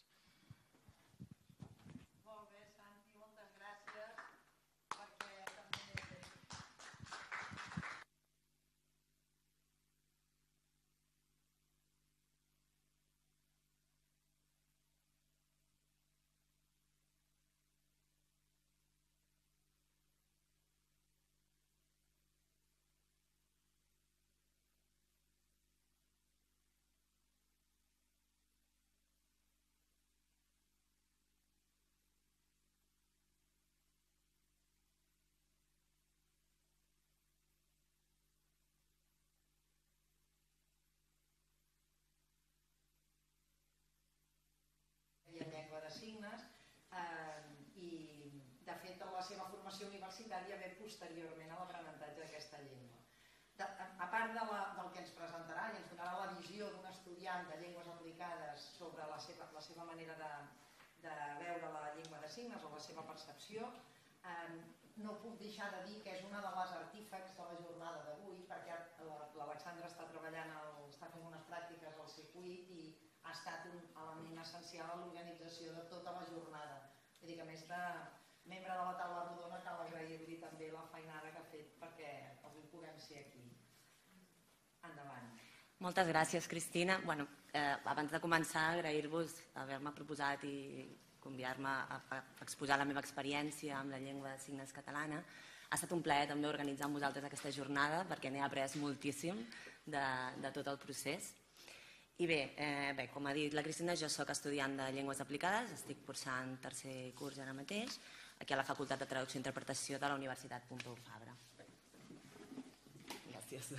Molt bé, Santi, moltes gràcies. Perquè també... en llengua de signes i, de fet, la seva formació universitària ve posteriorment a l'aprenentatge d'aquesta llengua. A part del que ens presentarà i ens donarà la visió d'un estudiant de llengües aplicades sobre la seva manera de veure la llengua de signes o la seva percepció, no puc deixar de dir que és una de les artífecs de la jornada d'avui, perquè l'Alexandra està treballant, està fent unes pràctiques al circuit i ha estat un element essencial a l'organització de tota la jornada. Vull dir que, a més de membre de la taula rodona, cal agrair-li també la feinada que ha fet perquè avui puguem ser aquí. Endavant.
Moltes gràcies, Cristina. Abans de començar, agrair-vos haver-me proposat i convidar-me a exposar la meva experiència amb la llengua de signes catalana. Ha estat un plaer també organitzar amb vosaltres aquesta jornada perquè n'he après moltíssim de tot el procés. I bé, com ha dit la Cristina, jo soc estudiant de Llengües Aplicades, estic cursant tercer curs ara mateix, aquí a la Facultat de Traducció i Interpretació de la Universitat Pompeu Fabra. Gràcies.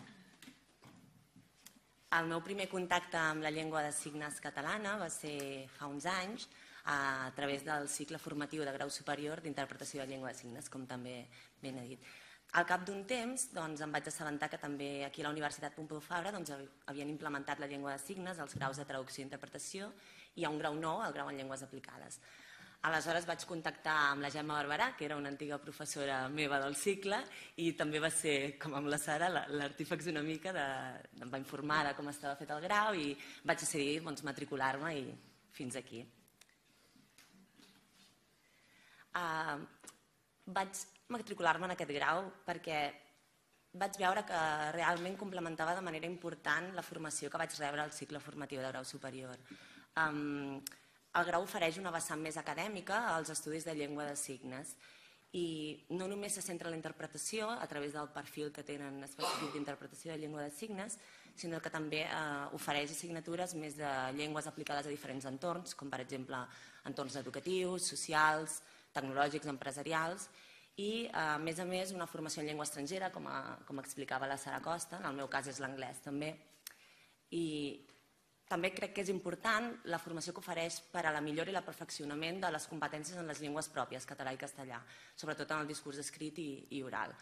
El meu primer contacte amb la llengua de signes catalana va ser fa uns anys a través del cicle formatiu de grau superior d'interpretació de llengua de signes, com també ben he dit. Al cap d'un temps em vaig assabentar que també aquí a la Universitat Pompeu Fabra havien implementat la llengua de signes als graus de traducció i interpretació i hi ha un grau nou, el grau en llengües aplicades. Aleshores vaig contactar amb la Gemma Barberà, que era una antiga professora meva del cicle, i també va ser, com amb la Sara, l'artífex una mica, em va informar de com estava fet el grau i vaig decidir matricular-me i fins aquí. Vaig matricular-me en aquest grau perquè vaig veure que realment complementava de manera important la formació que vaig rebre al cicle formatiu de grau superior. El grau ofereix una vessant més acadèmica als estudis de llengua de signes i no només se centra en la interpretació a través del perfil que tenen específic d'interpretació de llengua de signes, sinó que també ofereix assignatures més de llengües aplicades a diferents entorns, com per exemple entorns educatius, socials, tecnològics, empresarials, i a més una formació en llengua estrangera, com explicava la Sara Costa, en el meu cas és l'anglès també, i també crec que és important la formació que ofereix per a la millora i el perfeccionament de les competències en les llengües pròpies, català i castellà, sobretot en el discurs escrit i oral.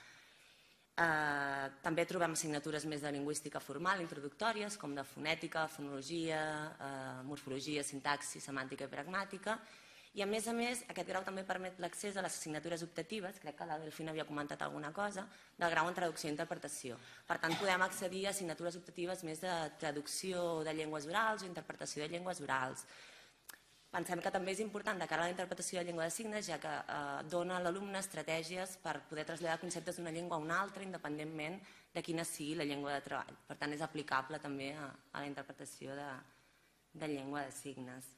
També trobem assignatures més de lingüística formal, introductòries, com de fonètica, fonologia, morfologia, sintaxi, semàntica i pragmàtica. I a més, aquest grau també permet l'accés a les assignatures optatives, crec que la Delfina havia comentat alguna cosa, del grau en traducció i interpretació. Per tant, podem accedir a assignatures optatives més de traducció de llengües orals o interpretació de llengües orals. Pensem que també és important de cara a la interpretació de llengua de signes, ja que dona a l'alumne estratègies per poder traslladar conceptes d'una llengua a una altra, independentment de quina sigui la llengua de treball. Per tant, és aplicable també a la interpretació de llengua de signes.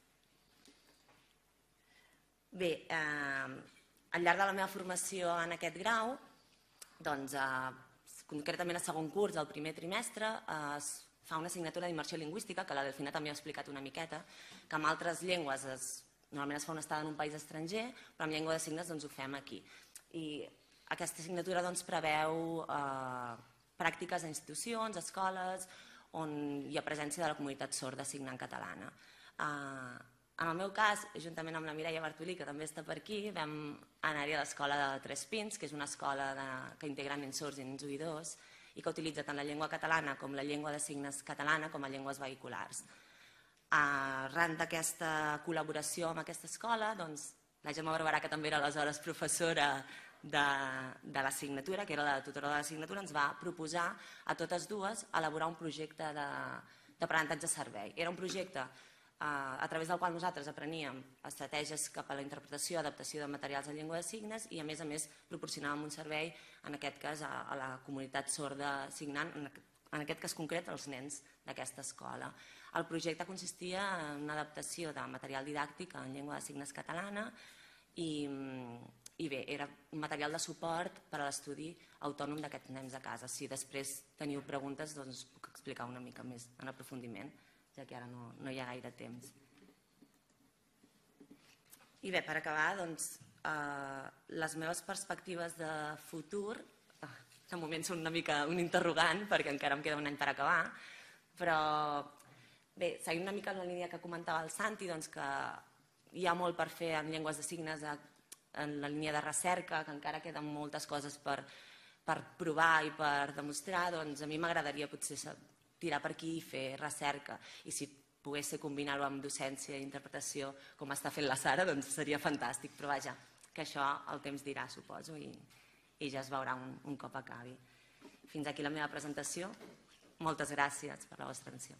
Bé, al llarg de la meva formació en aquest grau, concretament al segon curs, al primer trimestre, es fa una assignatura d'immersió lingüística, que la Delfina també ha explicat una miqueta, que amb altres llengües normalment es fa una estada en un país estranger, però amb llengua de signes ho fem aquí. I aquesta assignatura preveu pràctiques a institucions, escoles, on hi ha presència de la comunitat sorda signant catalana. En el meu cas, juntament amb la Mireia Bartolí, que també està per aquí, vam anar-hi a l'escola de Tres Pins, que és una escola que integra nens sords i nens oïdors i que utilitza tant la llengua catalana com la llengua de signes catalana com a llengües vehiculars. Arran d'aquesta col·laboració amb aquesta escola, la Gemma Barberà, que també era aleshores professora de l'assignatura, que era la tutora de l'assignatura, ens va proposar a totes dues elaborar un projecte d'aprenentatge servei. Era un projecte a través del qual nosaltres apreníem estratègies cap a la interpretació i adaptació de materials en llengua de signes i, a més, proporcionàvem un servei, en aquest cas, a la comunitat sorda signant, en aquest cas concret, als nens d'aquesta escola. El projecte consistia en una adaptació de material didàctic en llengua de signes catalana i bé, era un material de suport per a l'estudi autònom d'aquests nens a casa. Si després teniu preguntes, doncs puc explicar una mica més en aprofundiment, ja que ara no hi ha gaire temps. I bé, per acabar, doncs, les meves perspectives de futur, de moment són una mica un interrogant, perquè encara em queda un any per acabar, però bé, seguint una mica en la línia que comentava el Santi, doncs que hi ha molt per fer en llengües de signes en la línia de recerca, que encara queden moltes coses per provar i per demostrar, doncs a mi m'agradaria potser tirar per aquí i fer recerca. I si pogués combinar-ho amb docència i interpretació, com està fent la Sara, doncs seria fantàstic. Però vaja, que això el temps dirà, suposo, i ja es veurà un cop acabi. Fins aquí la meva presentació. Moltes gràcies per la vostra atenció.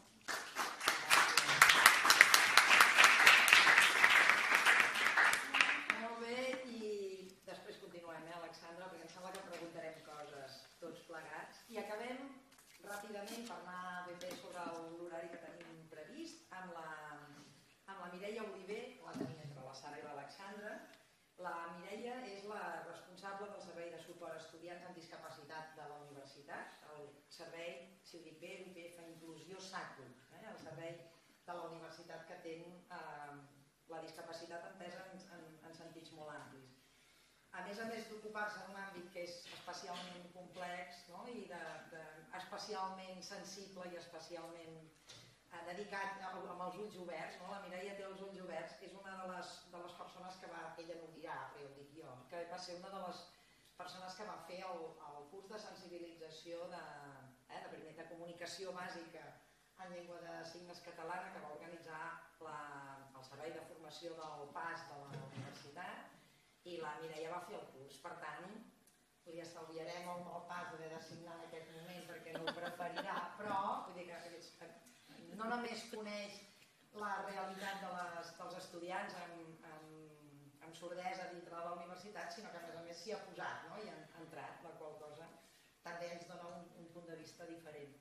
Molt bé, i després continuem, Alexandra, perquè em sembla que preguntarem coses tots plegats. I acabem ràpidament per anar ben bé sobre l'horari que tenim previst amb la Mireia Oliver, que la tenim entre la Sara i l'Alexandra. La Mireia és la responsable del Servei de Suport a Estudiants amb Discapacitat de la Universitat, el servei, si ho dic bé, UPF Inclusió SACU, el servei de la universitat que atén la discapacitat entesa en sentits molt amplis. A més d'ocupar-se d'un àmbit que és especialment complex i especialment sensible i especialment dedicat amb els ulls oberts, la Mireia té els ulls oberts, és una de les persones que va, ella no ho dirà, però ho dic jo, que va ser una de les persones que va fer el curs de sensibilització de comunicació bàsica en llengua de signes catalana que va organitzar el Servei de Formació del PAS de la universitat i la Mireia va fer el curs. Per tant, li estalviarem el PAS haver de signar en aquest moment perquè no ho preferirà, però vull dir que no només coneix la realitat dels estudiants amb sordesa dintre de la universitat, sinó que a més s'hi ha posat i ha entrat, la qual cosa també ens dona un punt de vista diferent.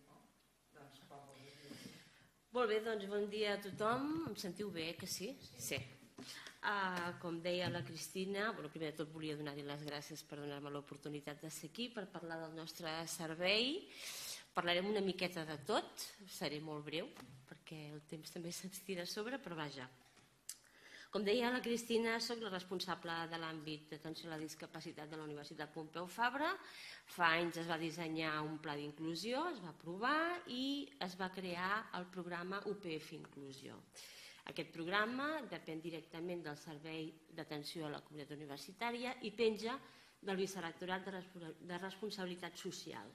Molt bé, doncs bon dia a tothom. Em sentiu bé, que sí? Sí. Com deia la Cristina, primer de tot volia donar-li les gràcies per donar-me l'oportunitat de ser aquí per parlar del nostre servei. Parlarem una miqueta de tot, seré molt breu, perquè el temps també se'ns tira a sobre, però vaja. Com deia la Cristina, soc la responsable de l'àmbit d'atenció a la discapacitat de la Universitat Pompeu Fabra. Fa anys es va dissenyar un pla d'inclusió, es va aprovar i es va crear el programa UPF Inclusió. Aquest programa depèn directament del Servei d'Atenció a la Comunitat Universitària i penja del Vicerrectorat de Responsabilitat Social.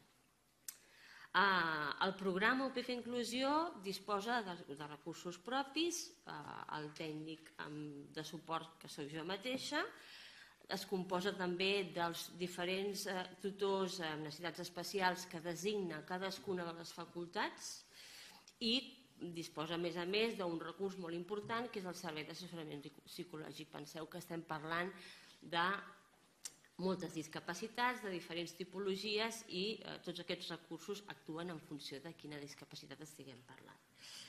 El programa UPF Inclusió disposa de recursos propis, el tècnic de suport que soc jo mateixa, es composa també dels diferents tutors amb necessitats especials que designa cadascuna de les facultats i disposa a més d'un recurs molt important que és el servei d'assessorament psicològic. Penseu que estem parlant de moltes discapacitats, de diferents tipologies i tots aquests recursos actuen en funció de quina discapacitat estiguem parlant.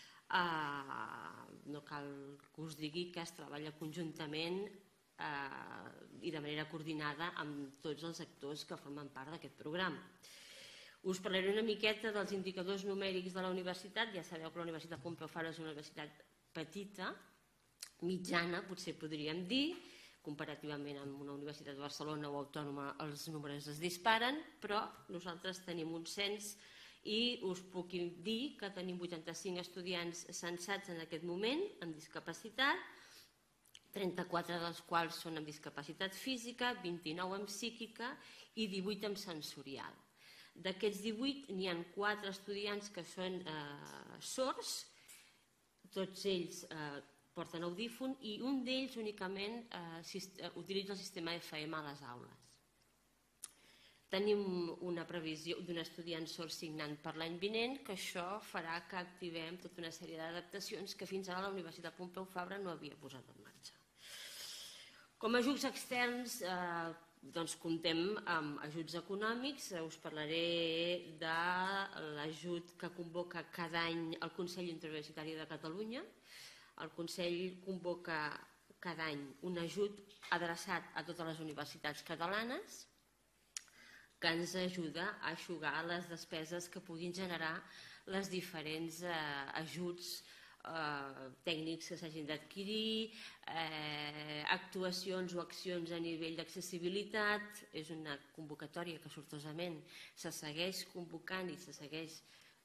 No cal que us digui que es treballa conjuntament i de manera coordinada amb tots els actors que formen part d'aquest programa. Us parlaré una miqueta dels indicadors numèrics de la universitat. Ja sabeu que la Universitat Pompeu Fabra és una universitat petita, mitjana, potser podríem dir, comparativament amb una universitat de Barcelona o autònoma els números es disparen, però nosaltres tenim un cens i us puc dir que tenim 85 estudiants censats en aquest moment amb discapacitat, 34 dels quals són amb discapacitat física, 29 amb psíquica i 18 amb sensorial. D'aquests 18 n'hi ha 4 estudiants que són sords, tots ells porten audífon i un d'ells únicament utilitza el sistema FM a les aules. Tenim una previsió d'un estudiant sord signant per l'any vinent, que això farà que activem tota una sèrie d'adaptacions que fins ara la Universitat Pompeu Fabra no havia posat en marxa. Com a ajuts externs, comptem amb ajuts econòmics. Us parlaré de l'ajut que convoca cada any el Consell Interuniversitari de Catalunya. El Consell convoca cada any un ajut adreçat a totes les universitats catalanes que ens ajuda a eixugar les despeses que puguin generar les diferents ajuts tècnics que s'hagin d'adquirir, actuacions o accions a nivell d'accessibilitat. És una convocatòria que sortosament se segueix convocant i se segueix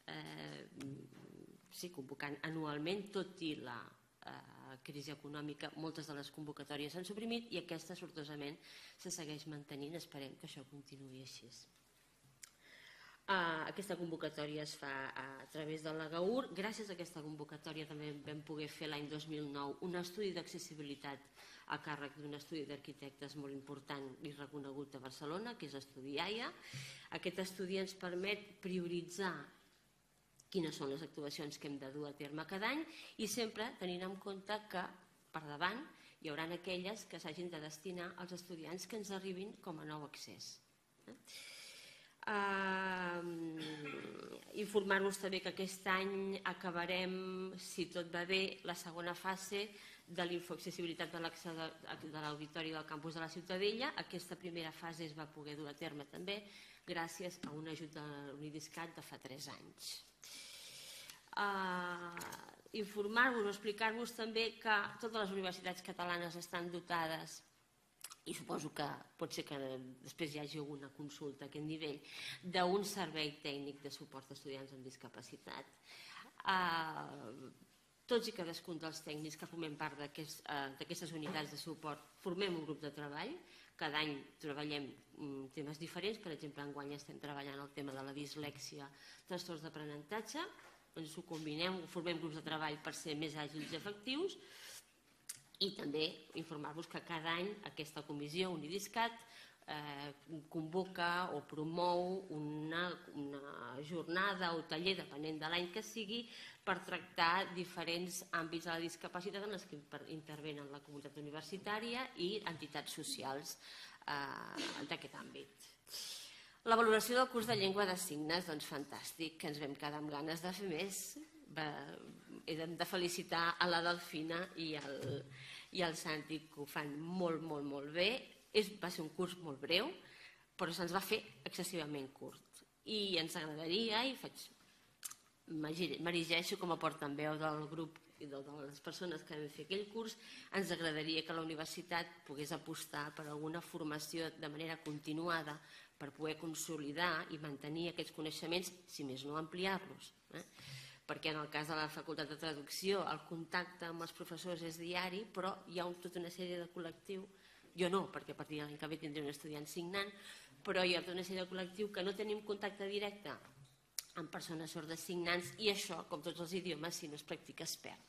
convocant anualment, tot i la crisi econòmica. Moltes de les convocatòries s'han suprimit i aquesta sortosament se segueix mantenint. Esperem que això continuï així. Aquesta convocatòria es fa a través de la GAUR. Gràcies a aquesta convocatòria també vam poder fer l'any 2009 un estudi d'accessibilitat a càrrec d'un estudi d'arquitectes molt important i reconegut a Barcelona, que és l'estudi AIA. Aquest estudi ens permet prioritzar quines són les actuacions que hem de dur a terme cada any i sempre tenint en compte que per davant hi haurà aquelles que s'hagin de destinar als estudiants que ens arribin com a nou accés. Informar-vos també que aquest any acabarem, si tot va bé, la segona fase de l'infoaccessibilitat de l'auditori del campus de la Ciutadella. Aquesta primera fase es va poder dur a terme també gràcies a un ajut de l'Unidiscat de fa 3 anys. Informar-vos o explicar-vos també que totes les universitats catalanes estan dotades, i suposo que pot ser que després hi hagi alguna consulta a aquest nivell, d'un servei tècnic de suport a estudiants amb discapacitat. Tots i cadascun dels tècnics que formem part d'aquestes unitats de suport formem un grup de treball. Cada any treballem temes diferents. Per exemple, enguany estem treballant el tema de la dislèxia, trastorns d'aprenentatge. Ens ho combinem, formem grups de treball per ser més àgils i efectius. I també informar-vos que cada any aquesta comissió Unidiscat convoca o promou una jornada o taller, depenent de l'any que sigui, per tractar diferents àmbits de la discapacitat en els que intervenen la comunitat universitària i entitats socials d'aquest àmbit. La valoració del curs de llengua de signes, doncs fantàstic, que ens vam quedar amb ganes de fer més. Hem de felicitar a la Delfina i al Santi, que ho fan molt, molt, molt bé. Va ser un curs molt breu, però se'ns va fer excessivament curt. I ens agradaria, i m'erigeixo com a portaveu del grup i de les persones que vam fer aquell curs, ens agradaria que la universitat pogués apostar per alguna formació de manera continuada per poder consolidar i mantenir aquests coneixements, si més no ampliar-los. Perquè en el cas de la Facultat de Traducció el contacte amb els professors és diari, però hi ha tota una sèrie de col·lectiu, jo no, perquè a partir de l'any que ve tindré un estudiant signant, però hi ha tota una sèrie de col·lectiu que no tenim contacte directe amb persones sordes signants i això, com tots els idiomes, si no es practica es perd.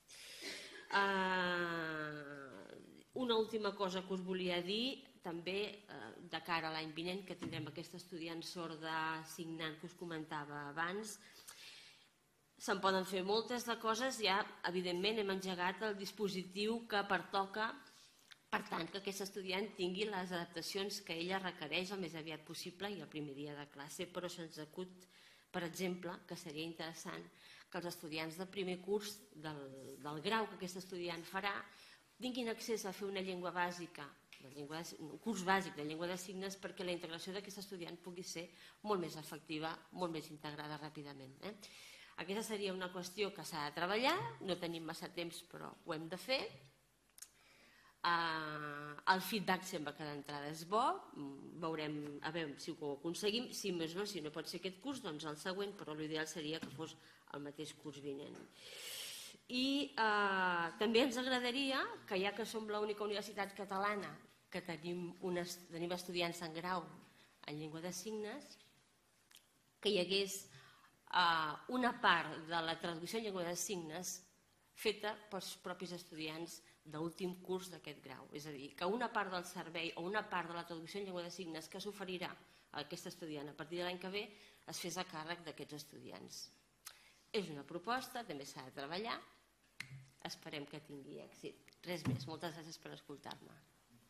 Una última cosa que us volia dir, també de cara a l'any vinent, que tindrem aquest estudiant sorda signant que us comentava abans. Se'n poden fer moltes de coses, ja evidentment hem engegat el dispositiu que pertoca, per tant que aquest estudiant tingui les adaptacions que ella requereix el més aviat possible i el primer dia de classe, però se'ns acut, per exemple, que seria interessant que els estudiants de primer curs del grau que aquest estudiant farà tinguin accés a fer una llengua bàsica, un curs bàsic de llengua de signes, perquè la integració d'aquest estudiant pugui ser molt més efectiva, molt més integrada ràpidament. Aquesta seria una qüestió que s'ha de treballar, no tenim massa temps però ho hem de fer. El feedback sembla que d'entrada és bo, veurem a veure si ho aconseguim, si més no, si no pot ser aquest curs, doncs el següent, però l'ideal seria que fos el mateix curs vinent. I també ens agradaria que, ja que som l'única universitat catalana que tenim estudiants en grau en llengua de signes, que hi hagués una part de la traducció en llengua de signes feta pels propis estudiants d'últim curs d'aquest grau. És a dir, que una part del servei o una part de la traducció en llengua de signes que s'oferirà a aquest estudiant a partir de l'any que ve es fes a càrrec d'aquests estudiants. És una proposta, també s'ha de treballar, esperem que tingui èxit. Res més, moltes gràcies per escoltar-me.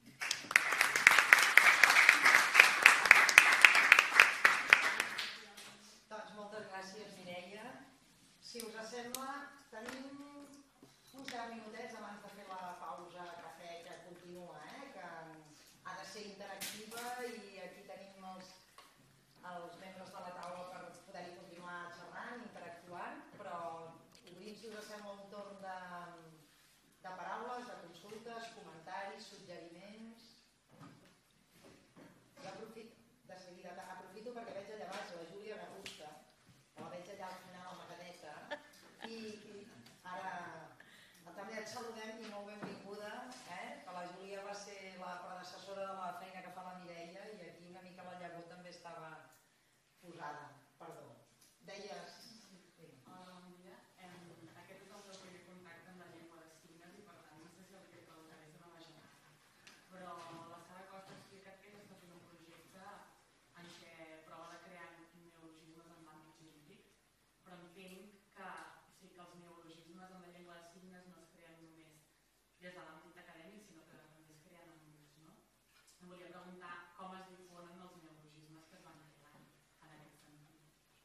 Doncs moltes gràcies, Mireia. Si us sembla, tenim uns 10 minutets abans de fer la pausa cafè que continua, que ha de ser interactiva i aquí tenim els membres de la taula per poder-hi continuar xerrant, interactuant, però obrim, si us sembla, un torn de paraules, de consultes, comentaris, suggeriments. Jo aprofito perquè veig allà baix la Júlia Garusta, que la veig allà al final amagadeta, i ara també et saludem i molt benvinguda, que la Júlia va ser la predecessora de la feina que fa la Mireia i aquí una mica la llavor també estava posada. Perdó. Deies...
Mira, aquest és el meu primer contacte amb la llengua de signes i per tant no sé si el que preguntaré és una majorada. Però la Sara Costa ha explicat que està fent un projecte en què prova de crear neologismes en l'àmbit jurídic, però entenc que els neologismes en la llengua de signes no es creen només des de l'àmbit acadèmic, sinó que també es creen en ús, no? Em volia preguntar com es difonen els neologismes que es van creant en aquest sentit.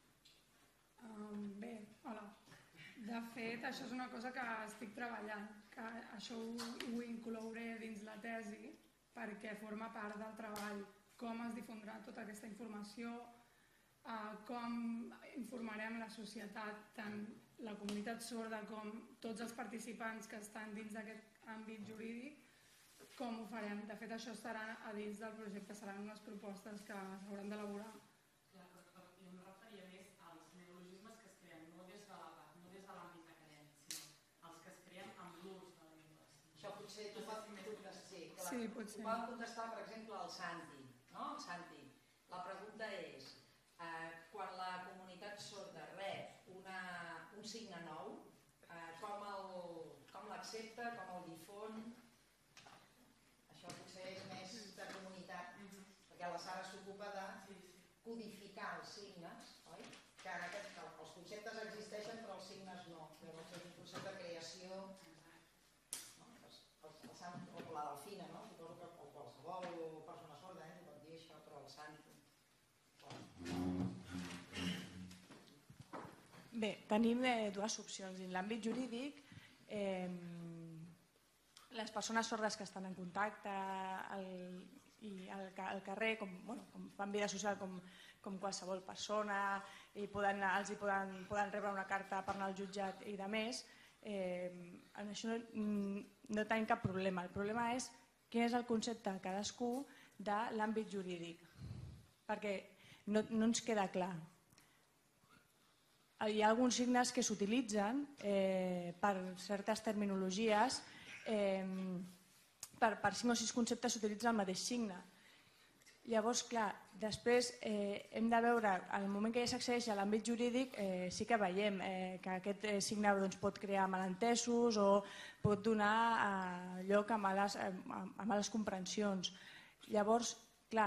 Bé, hola. De fet, això és una cosa que estic treballant, que això ho inclouré dins la tesi perquè forma part del treball. Com es difondrà tota aquesta informació, com informarem la societat, tant la comunitat sorda com tots els participants que estan dins d'aquest àmbit jurídic, com ho farem. De fet, això estarà a dins del projecte, seran unes propostes que s'hauran d'elaborar.
Clar, però jo em referia més als neologismes que es creen no des de l'àmbit acadèmic, sinó els que es creen amb l'ús de la llengua.
Això potser tu pots contestar.
Sí, potser.
Ho poden contestar, per exemple, el Santi. No? Santi, la pregunta és, quan la comunitat sorda rep un signe nou, com l'accepta, com el difon? Això potser és més de comunitat, perquè la Sara s'ocupa de codificar els signes, oi? Que els conceptes existeixen però els signes no. Llavors és un procés de creació. O la Delfina, no? Suposo que qualsevol persona sorda pot dir això, però el Santi...
Bé, tenim dues opcions. En l'àmbit jurídic, les persones sordes que estan en contacte al carrer, com fan vida social com qualsevol persona, i els poden rebre una carta per anar al jutjat i de més, en això no tenim cap problema. El problema és quin és el concepte de cadascú de l'àmbit jurídic, perquè no ens queda clar. Hi ha alguns signes que s'utilitzen per certes terminologies, per 5 o 6 conceptes s'utilitza el mateix signe. Llavors, clar, després hem de veure, en el moment que ja s'accedeix a l'àmbit jurídic, sí que veiem que aquest signe pot crear malentesos o pot donar lloc a males comprensions. Llavors, clar,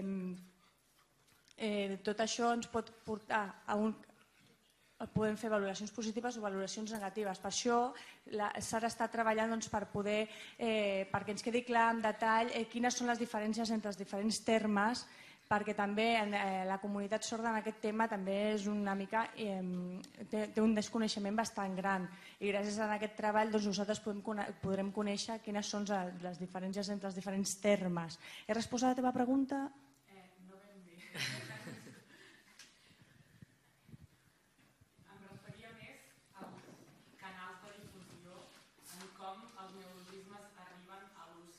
tot això ens pot portar a podem fer valoracions positives o valoracions negatives. Per això Sara està treballant perquè ens quedi clar en detall quines són les diferències entre els diferents termes, perquè també la comunitat sorda en aquest tema també és una mica, té un desconeixement bastant gran, i gràcies a aquest treball nosaltres podrem conèixer quines són les diferències entre els diferents termes. He respost a la teva pregunta?
No ben bé. Com els neologismes arriben a l'ús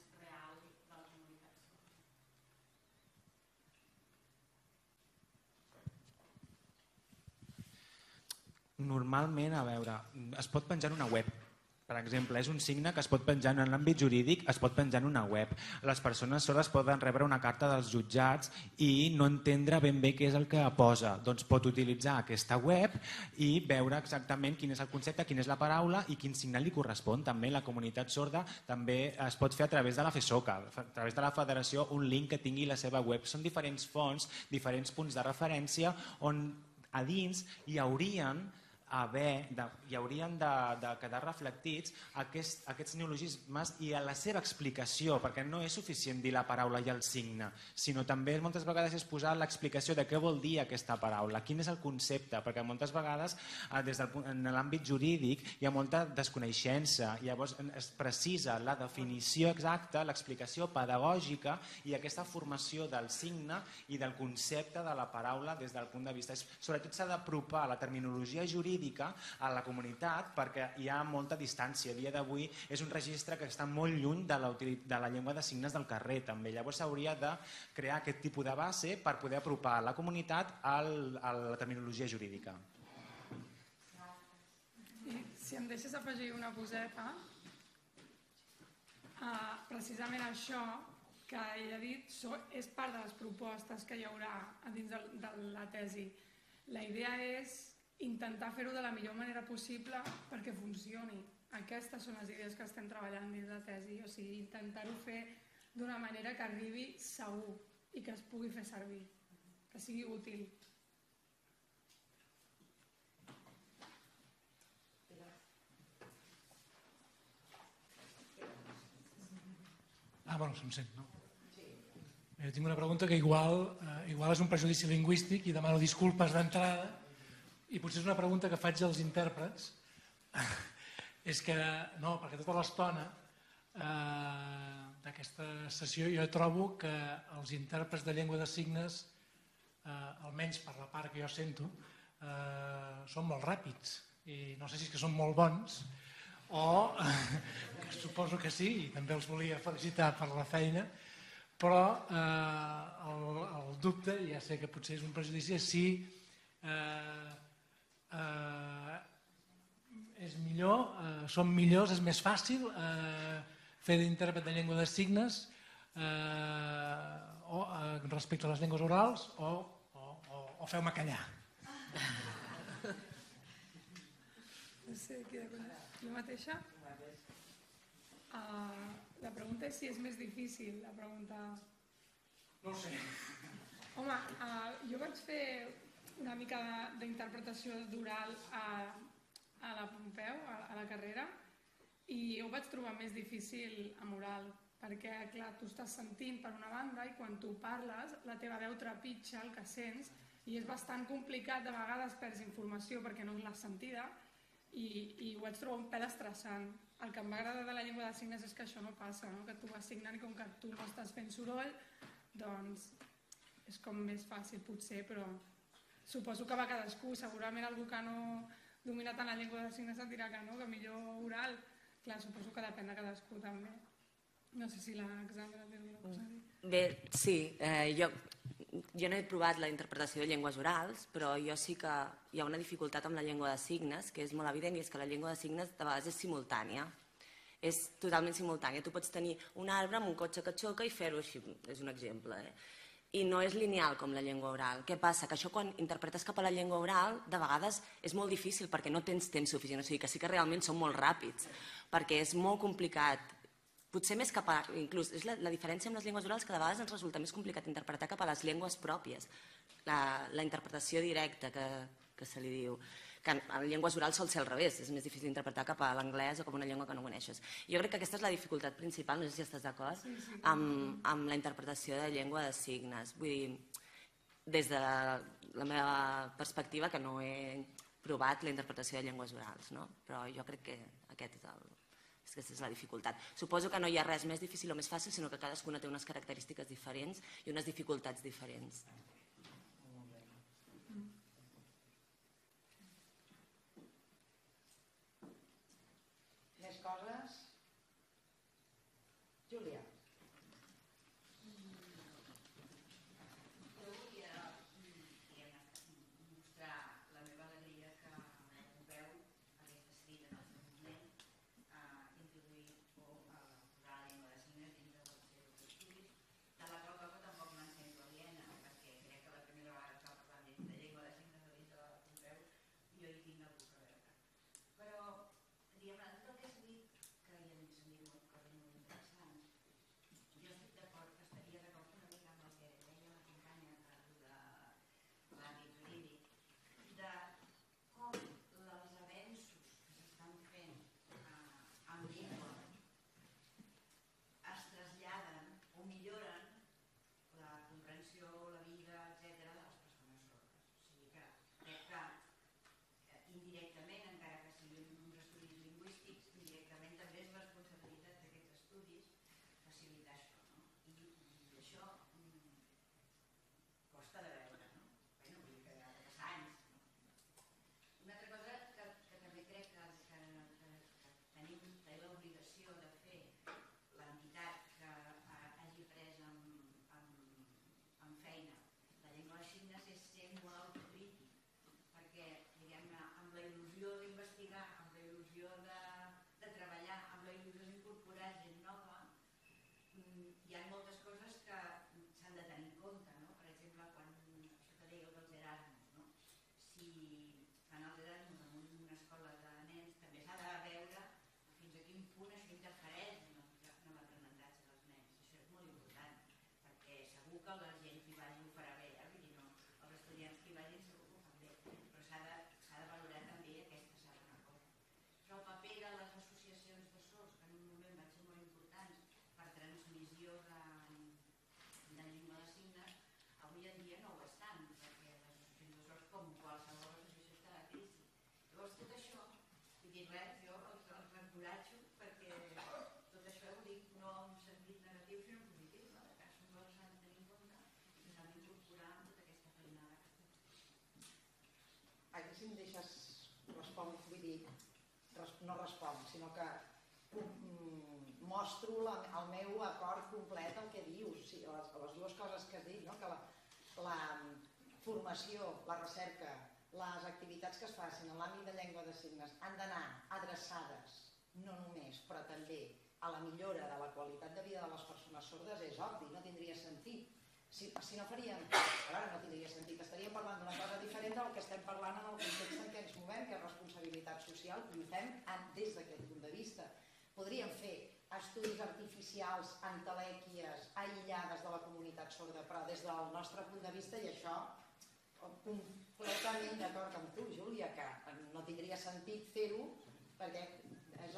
Normalment, a veure, es pot penjar en una web. Per exemple, és un signe que es pot penjar en l'àmbit jurídic, es pot penjar en una web. Les persones sordes poden rebre una carta dels jutjats i no entendre ben bé què és el que posa. Doncs pot utilitzar aquesta web i veure exactament quin és el concepte, quina és la paraula i quin signe li correspon. També la comunitat sorda també es pot fer a través de la FESOCA, a través de la federació, un link que tingui la seva web. Són diferents fonts, diferents punts de referència on a dins hi haurien de quedar reflectits aquests neologismes i a la seva explicació, perquè no és suficient dir la paraula i el signe, sinó també moltes vegades és posar l'explicació de què vol dir aquesta paraula, quin és el concepte, perquè moltes vegades en l'àmbit jurídic hi ha molta desconeixença, llavors es precisa la definició exacta, l'explicació pedagògica i aquesta formació del signe i del concepte de la paraula des del punt de vista. Sobretot s'ha d'apropar la terminologia jurídica a la comunitat perquè hi ha molta distància. A dia d'avui és un registre que està molt lluny de la llengua de signes del carrer també. Llavors s'hauria de crear aquest tipus de base per poder apropar la comunitat a la terminologia jurídica.
I si em deixes afegir una coseta, precisament això que ell ha dit és part de les propostes que hi haurà dins de la tesi. La idea és intentar fer-ho de la millor manera possible perquè funcioni. Aquestes són les idees que estem treballant dins de tesi, o sigui, intentar-ho fer d'una manera que arribi segur i que es pugui fer servir, que sigui útil.
Bueno, se'm sent, no? Jo tinc una pregunta que igual és un prejudici lingüístic i demano disculpes d'entrada. I potser és una pregunta que faig als intèrprets, és que, no, perquè tota l'estona d'aquesta sessió jo trobo que els intèrprets de llengua de signes, almenys per la part que jo sento, són molt ràpids i no sé si és que són molt bons o, que suposo que sí, i també els volia felicitar per la feina, però el dubte, ja sé que potser és un prejudici, és si és millor, són millors, és més fàcil fer d'intèrpret de llengua de signes respecte a les llengües orals o feu-me callar.
No sé, jo mateixa? La pregunta és si és més difícil, la pregunta...
No ho sé.
Home, jo vaig fer una mica d'interpretació d'oral a la Pompeu, a la carrera, i ho vaig trobar més difícil amb oral, perquè, clar, tu estàs sentint per una banda i quan tu parles la teva veu trepitja el que sents i és bastant complicat, de vegades perds informació perquè no l'has sentida i ho vaig trobar un pèl estressant. El que em va agradar de la llengua de signes és que això no passa, no? Que tu vas signant i com que tu no estàs fent soroll, doncs és com més fàcil potser, però suposo que va cadascú, segurament algú que no domina tant la llengua de signes et dirà que no, que millor oral. Clar, suposo que depèn de cadascú també. No sé si l'Alexandra té alguna cosa a dir.
Bé, sí, jo no he provat la interpretació de llengües orals, però jo sí que hi ha una dificultat amb la llengua de signes, que és molt evident, i és que la llengua de signes de vegades és simultània. És totalment simultània. Tu pots tenir un arbre amb un cotxe que xoca i fer-ho així, és un exemple, i no és lineal com la llengua oral. Què passa? Que això quan interpretes cap a la llengua oral de vegades és molt difícil perquè no tens temps suficient, o sigui que sí que realment són molt ràpids, perquè és molt complicat. Potser més cap a... Inclús és la diferència amb les llengües orals que de vegades ens resulta més complicat interpretar cap a les llengües pròpies, la interpretació directa que se li diu, que en llengües orals sol ser al revés, és més difícil interpretar cap a l'anglès o com una llengua que no coneixes. Jo crec que aquesta és la dificultat principal, no sé si estàs d'acord, amb la interpretació de llengua de signes. Vull dir, des de la meva perspectiva, que no he provat la interpretació de llengües orals, no? Però jo crec que aquesta és la dificultat. Suposo que no hi ha res més difícil o més fàcil, sinó que cadascuna té unes característiques diferents i unes dificultats diferents.
Més coses? Júlia.
Jo volia mostrar la meva alegria que això costa de veure, no? Bueno, vull dir que ha de passar anys. Una altra cosa que també crec que tenim l'obligació de fer l'entitat que hagi pres amb feina la llengua de signes és ser molt autocrític, perquè, diguem-ne, amb la il·lusió d'investigar, amb la il·lusió de treballar, amb la il·lusió d'incorporar gent nova, hi ha moltes coses que s'han de tenir en compte, no? Per exemple, quan això que dèieu dels Erasmus, no? Si fan els Erasmus en una escola de nens, també s'ha de veure fins a quin punt això interfereix en l'aprenentatge dels nens. Això és molt important, perquè segur que la gent que hi vagi ho farà bé, vull dir, no, els estudiants que hi vagin segur que ho fan bé, però s'ha de valorar també aquesta segona cosa. Però el paper de les associacions de sords, que en un moment van ser molt importants per transmissió de llengua de signes, avui en dia no ho estan, perquè les associacions de sords, com qualsevol associació, està a crisi. Llavors, tot això, vull dir, res, jo els encoratjo, perquè tot això ho dic no en un sentit negatiu, sinó en positiu, no? Que són coses que s'han de tenir en compte i s'han d'incorporar en tota aquesta feinada que estem.
Aquí si em deixes respondre, vull dir, no responc, sinó que mostro el meu acord complet al que dius, les dues coses que has dit, no? Que la formació, la recerca, les activitats que es facin en l'àmbit de llengua de signes han d'anar adreçades, no només, però també a la millora de la qualitat de vida de les persones sordes, és obvi, no tindria sentit. Si no faríem, ara no tindria sentit, estaríem parlant d'una cosa diferent del que estem parlant en el context en què ens movem, que és responsabilitat social, i ho fem des d'aquest punt de vista. Podríem fer estudis artificials, entelèquies, aïllades de la comunitat sorda, però des del nostre punt de vista, i això completament d'acord amb tu, Júlia, que no tindria sentit fer-ho, perquè és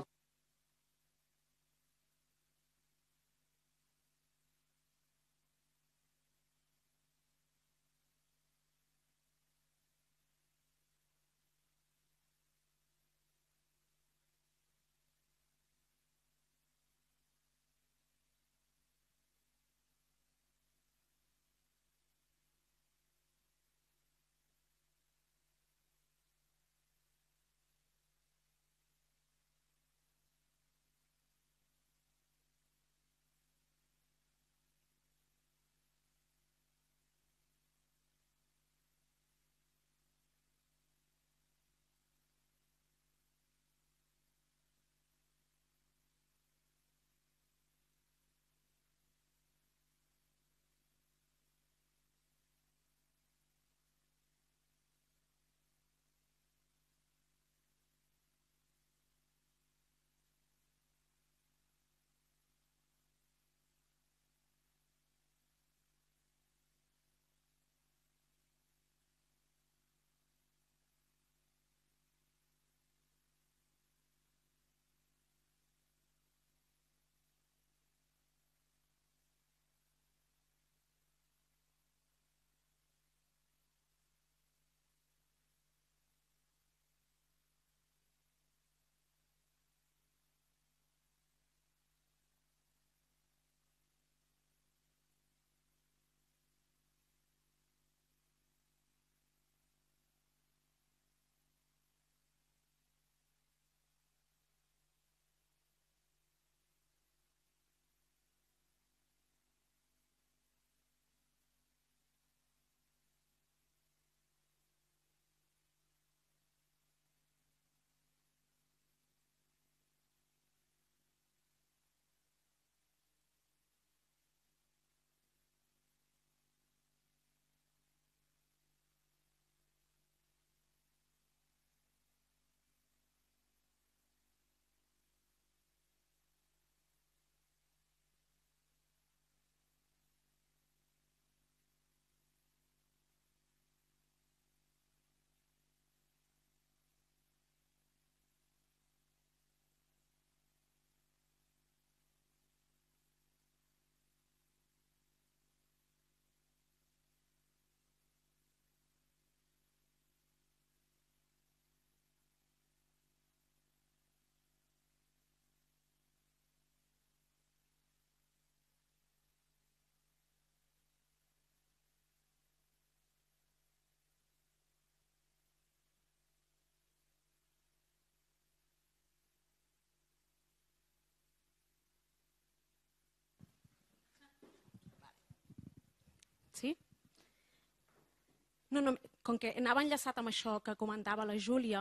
No, com que anava enllaçat amb això que comentava la Júlia,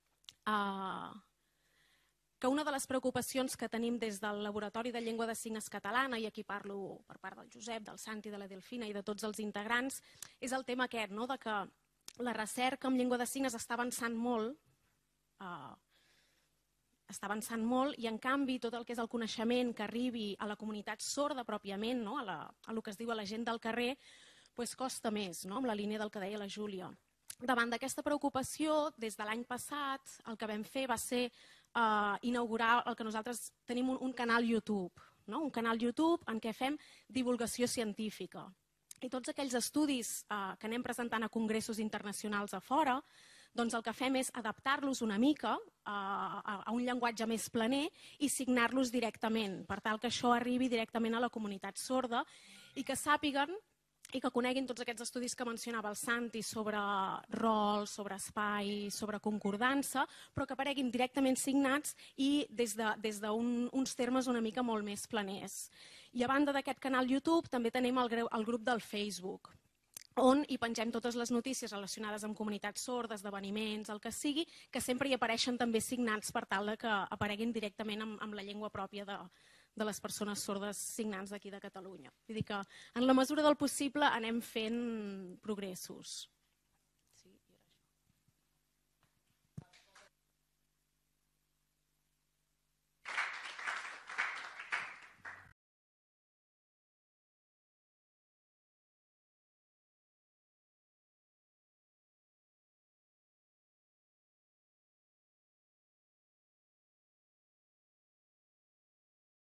que una de les preocupacions que tenim des del Laboratori de Llengua de Signes Catalana, i aquí parlo per part del Josep, del Santi, de la Delfina i de tots els integrants, és el tema aquest, no? De que la recerca en llengua de signes està avançant molt, i en canvi tot el que és el coneixement que arribi a la comunitat sorda pròpiament, no? a el que es diu a la gent del carrer, doncs costa més, no? Amb la línia del que deia la Júlia. Davant d'aquesta preocupació, des de l'any passat, el que vam fer va ser inaugurar el que nosaltres tenim un canal YouTube, no? Un canal YouTube en què fem divulgació científica. I tots aquells estudis que anem presentant a congressos internacionals a fora, doncs el que fem és adaptar-los una mica a un llenguatge més planer i signar-los directament, per tal que això arribi directament a la comunitat sorda i que sàpiguen i que coneguin tots aquests estudis que mencionava el Santi sobre rol, sobre espai, sobre concordança, però que apareguin directament signats i des d'uns termes una mica molt més planers. I a banda d'aquest canal YouTube també tenim el grup del Facebook, on hi pengem totes les notícies relacionades amb comunitats sordes, esdeveniments, el que sigui, que sempre hi apareixen també signats per tal que apareguin directament amb la llengua pròpia de les persones sordes signants d'aquí de Catalunya. Vull dir que en la mesura del possible anem fent progressos.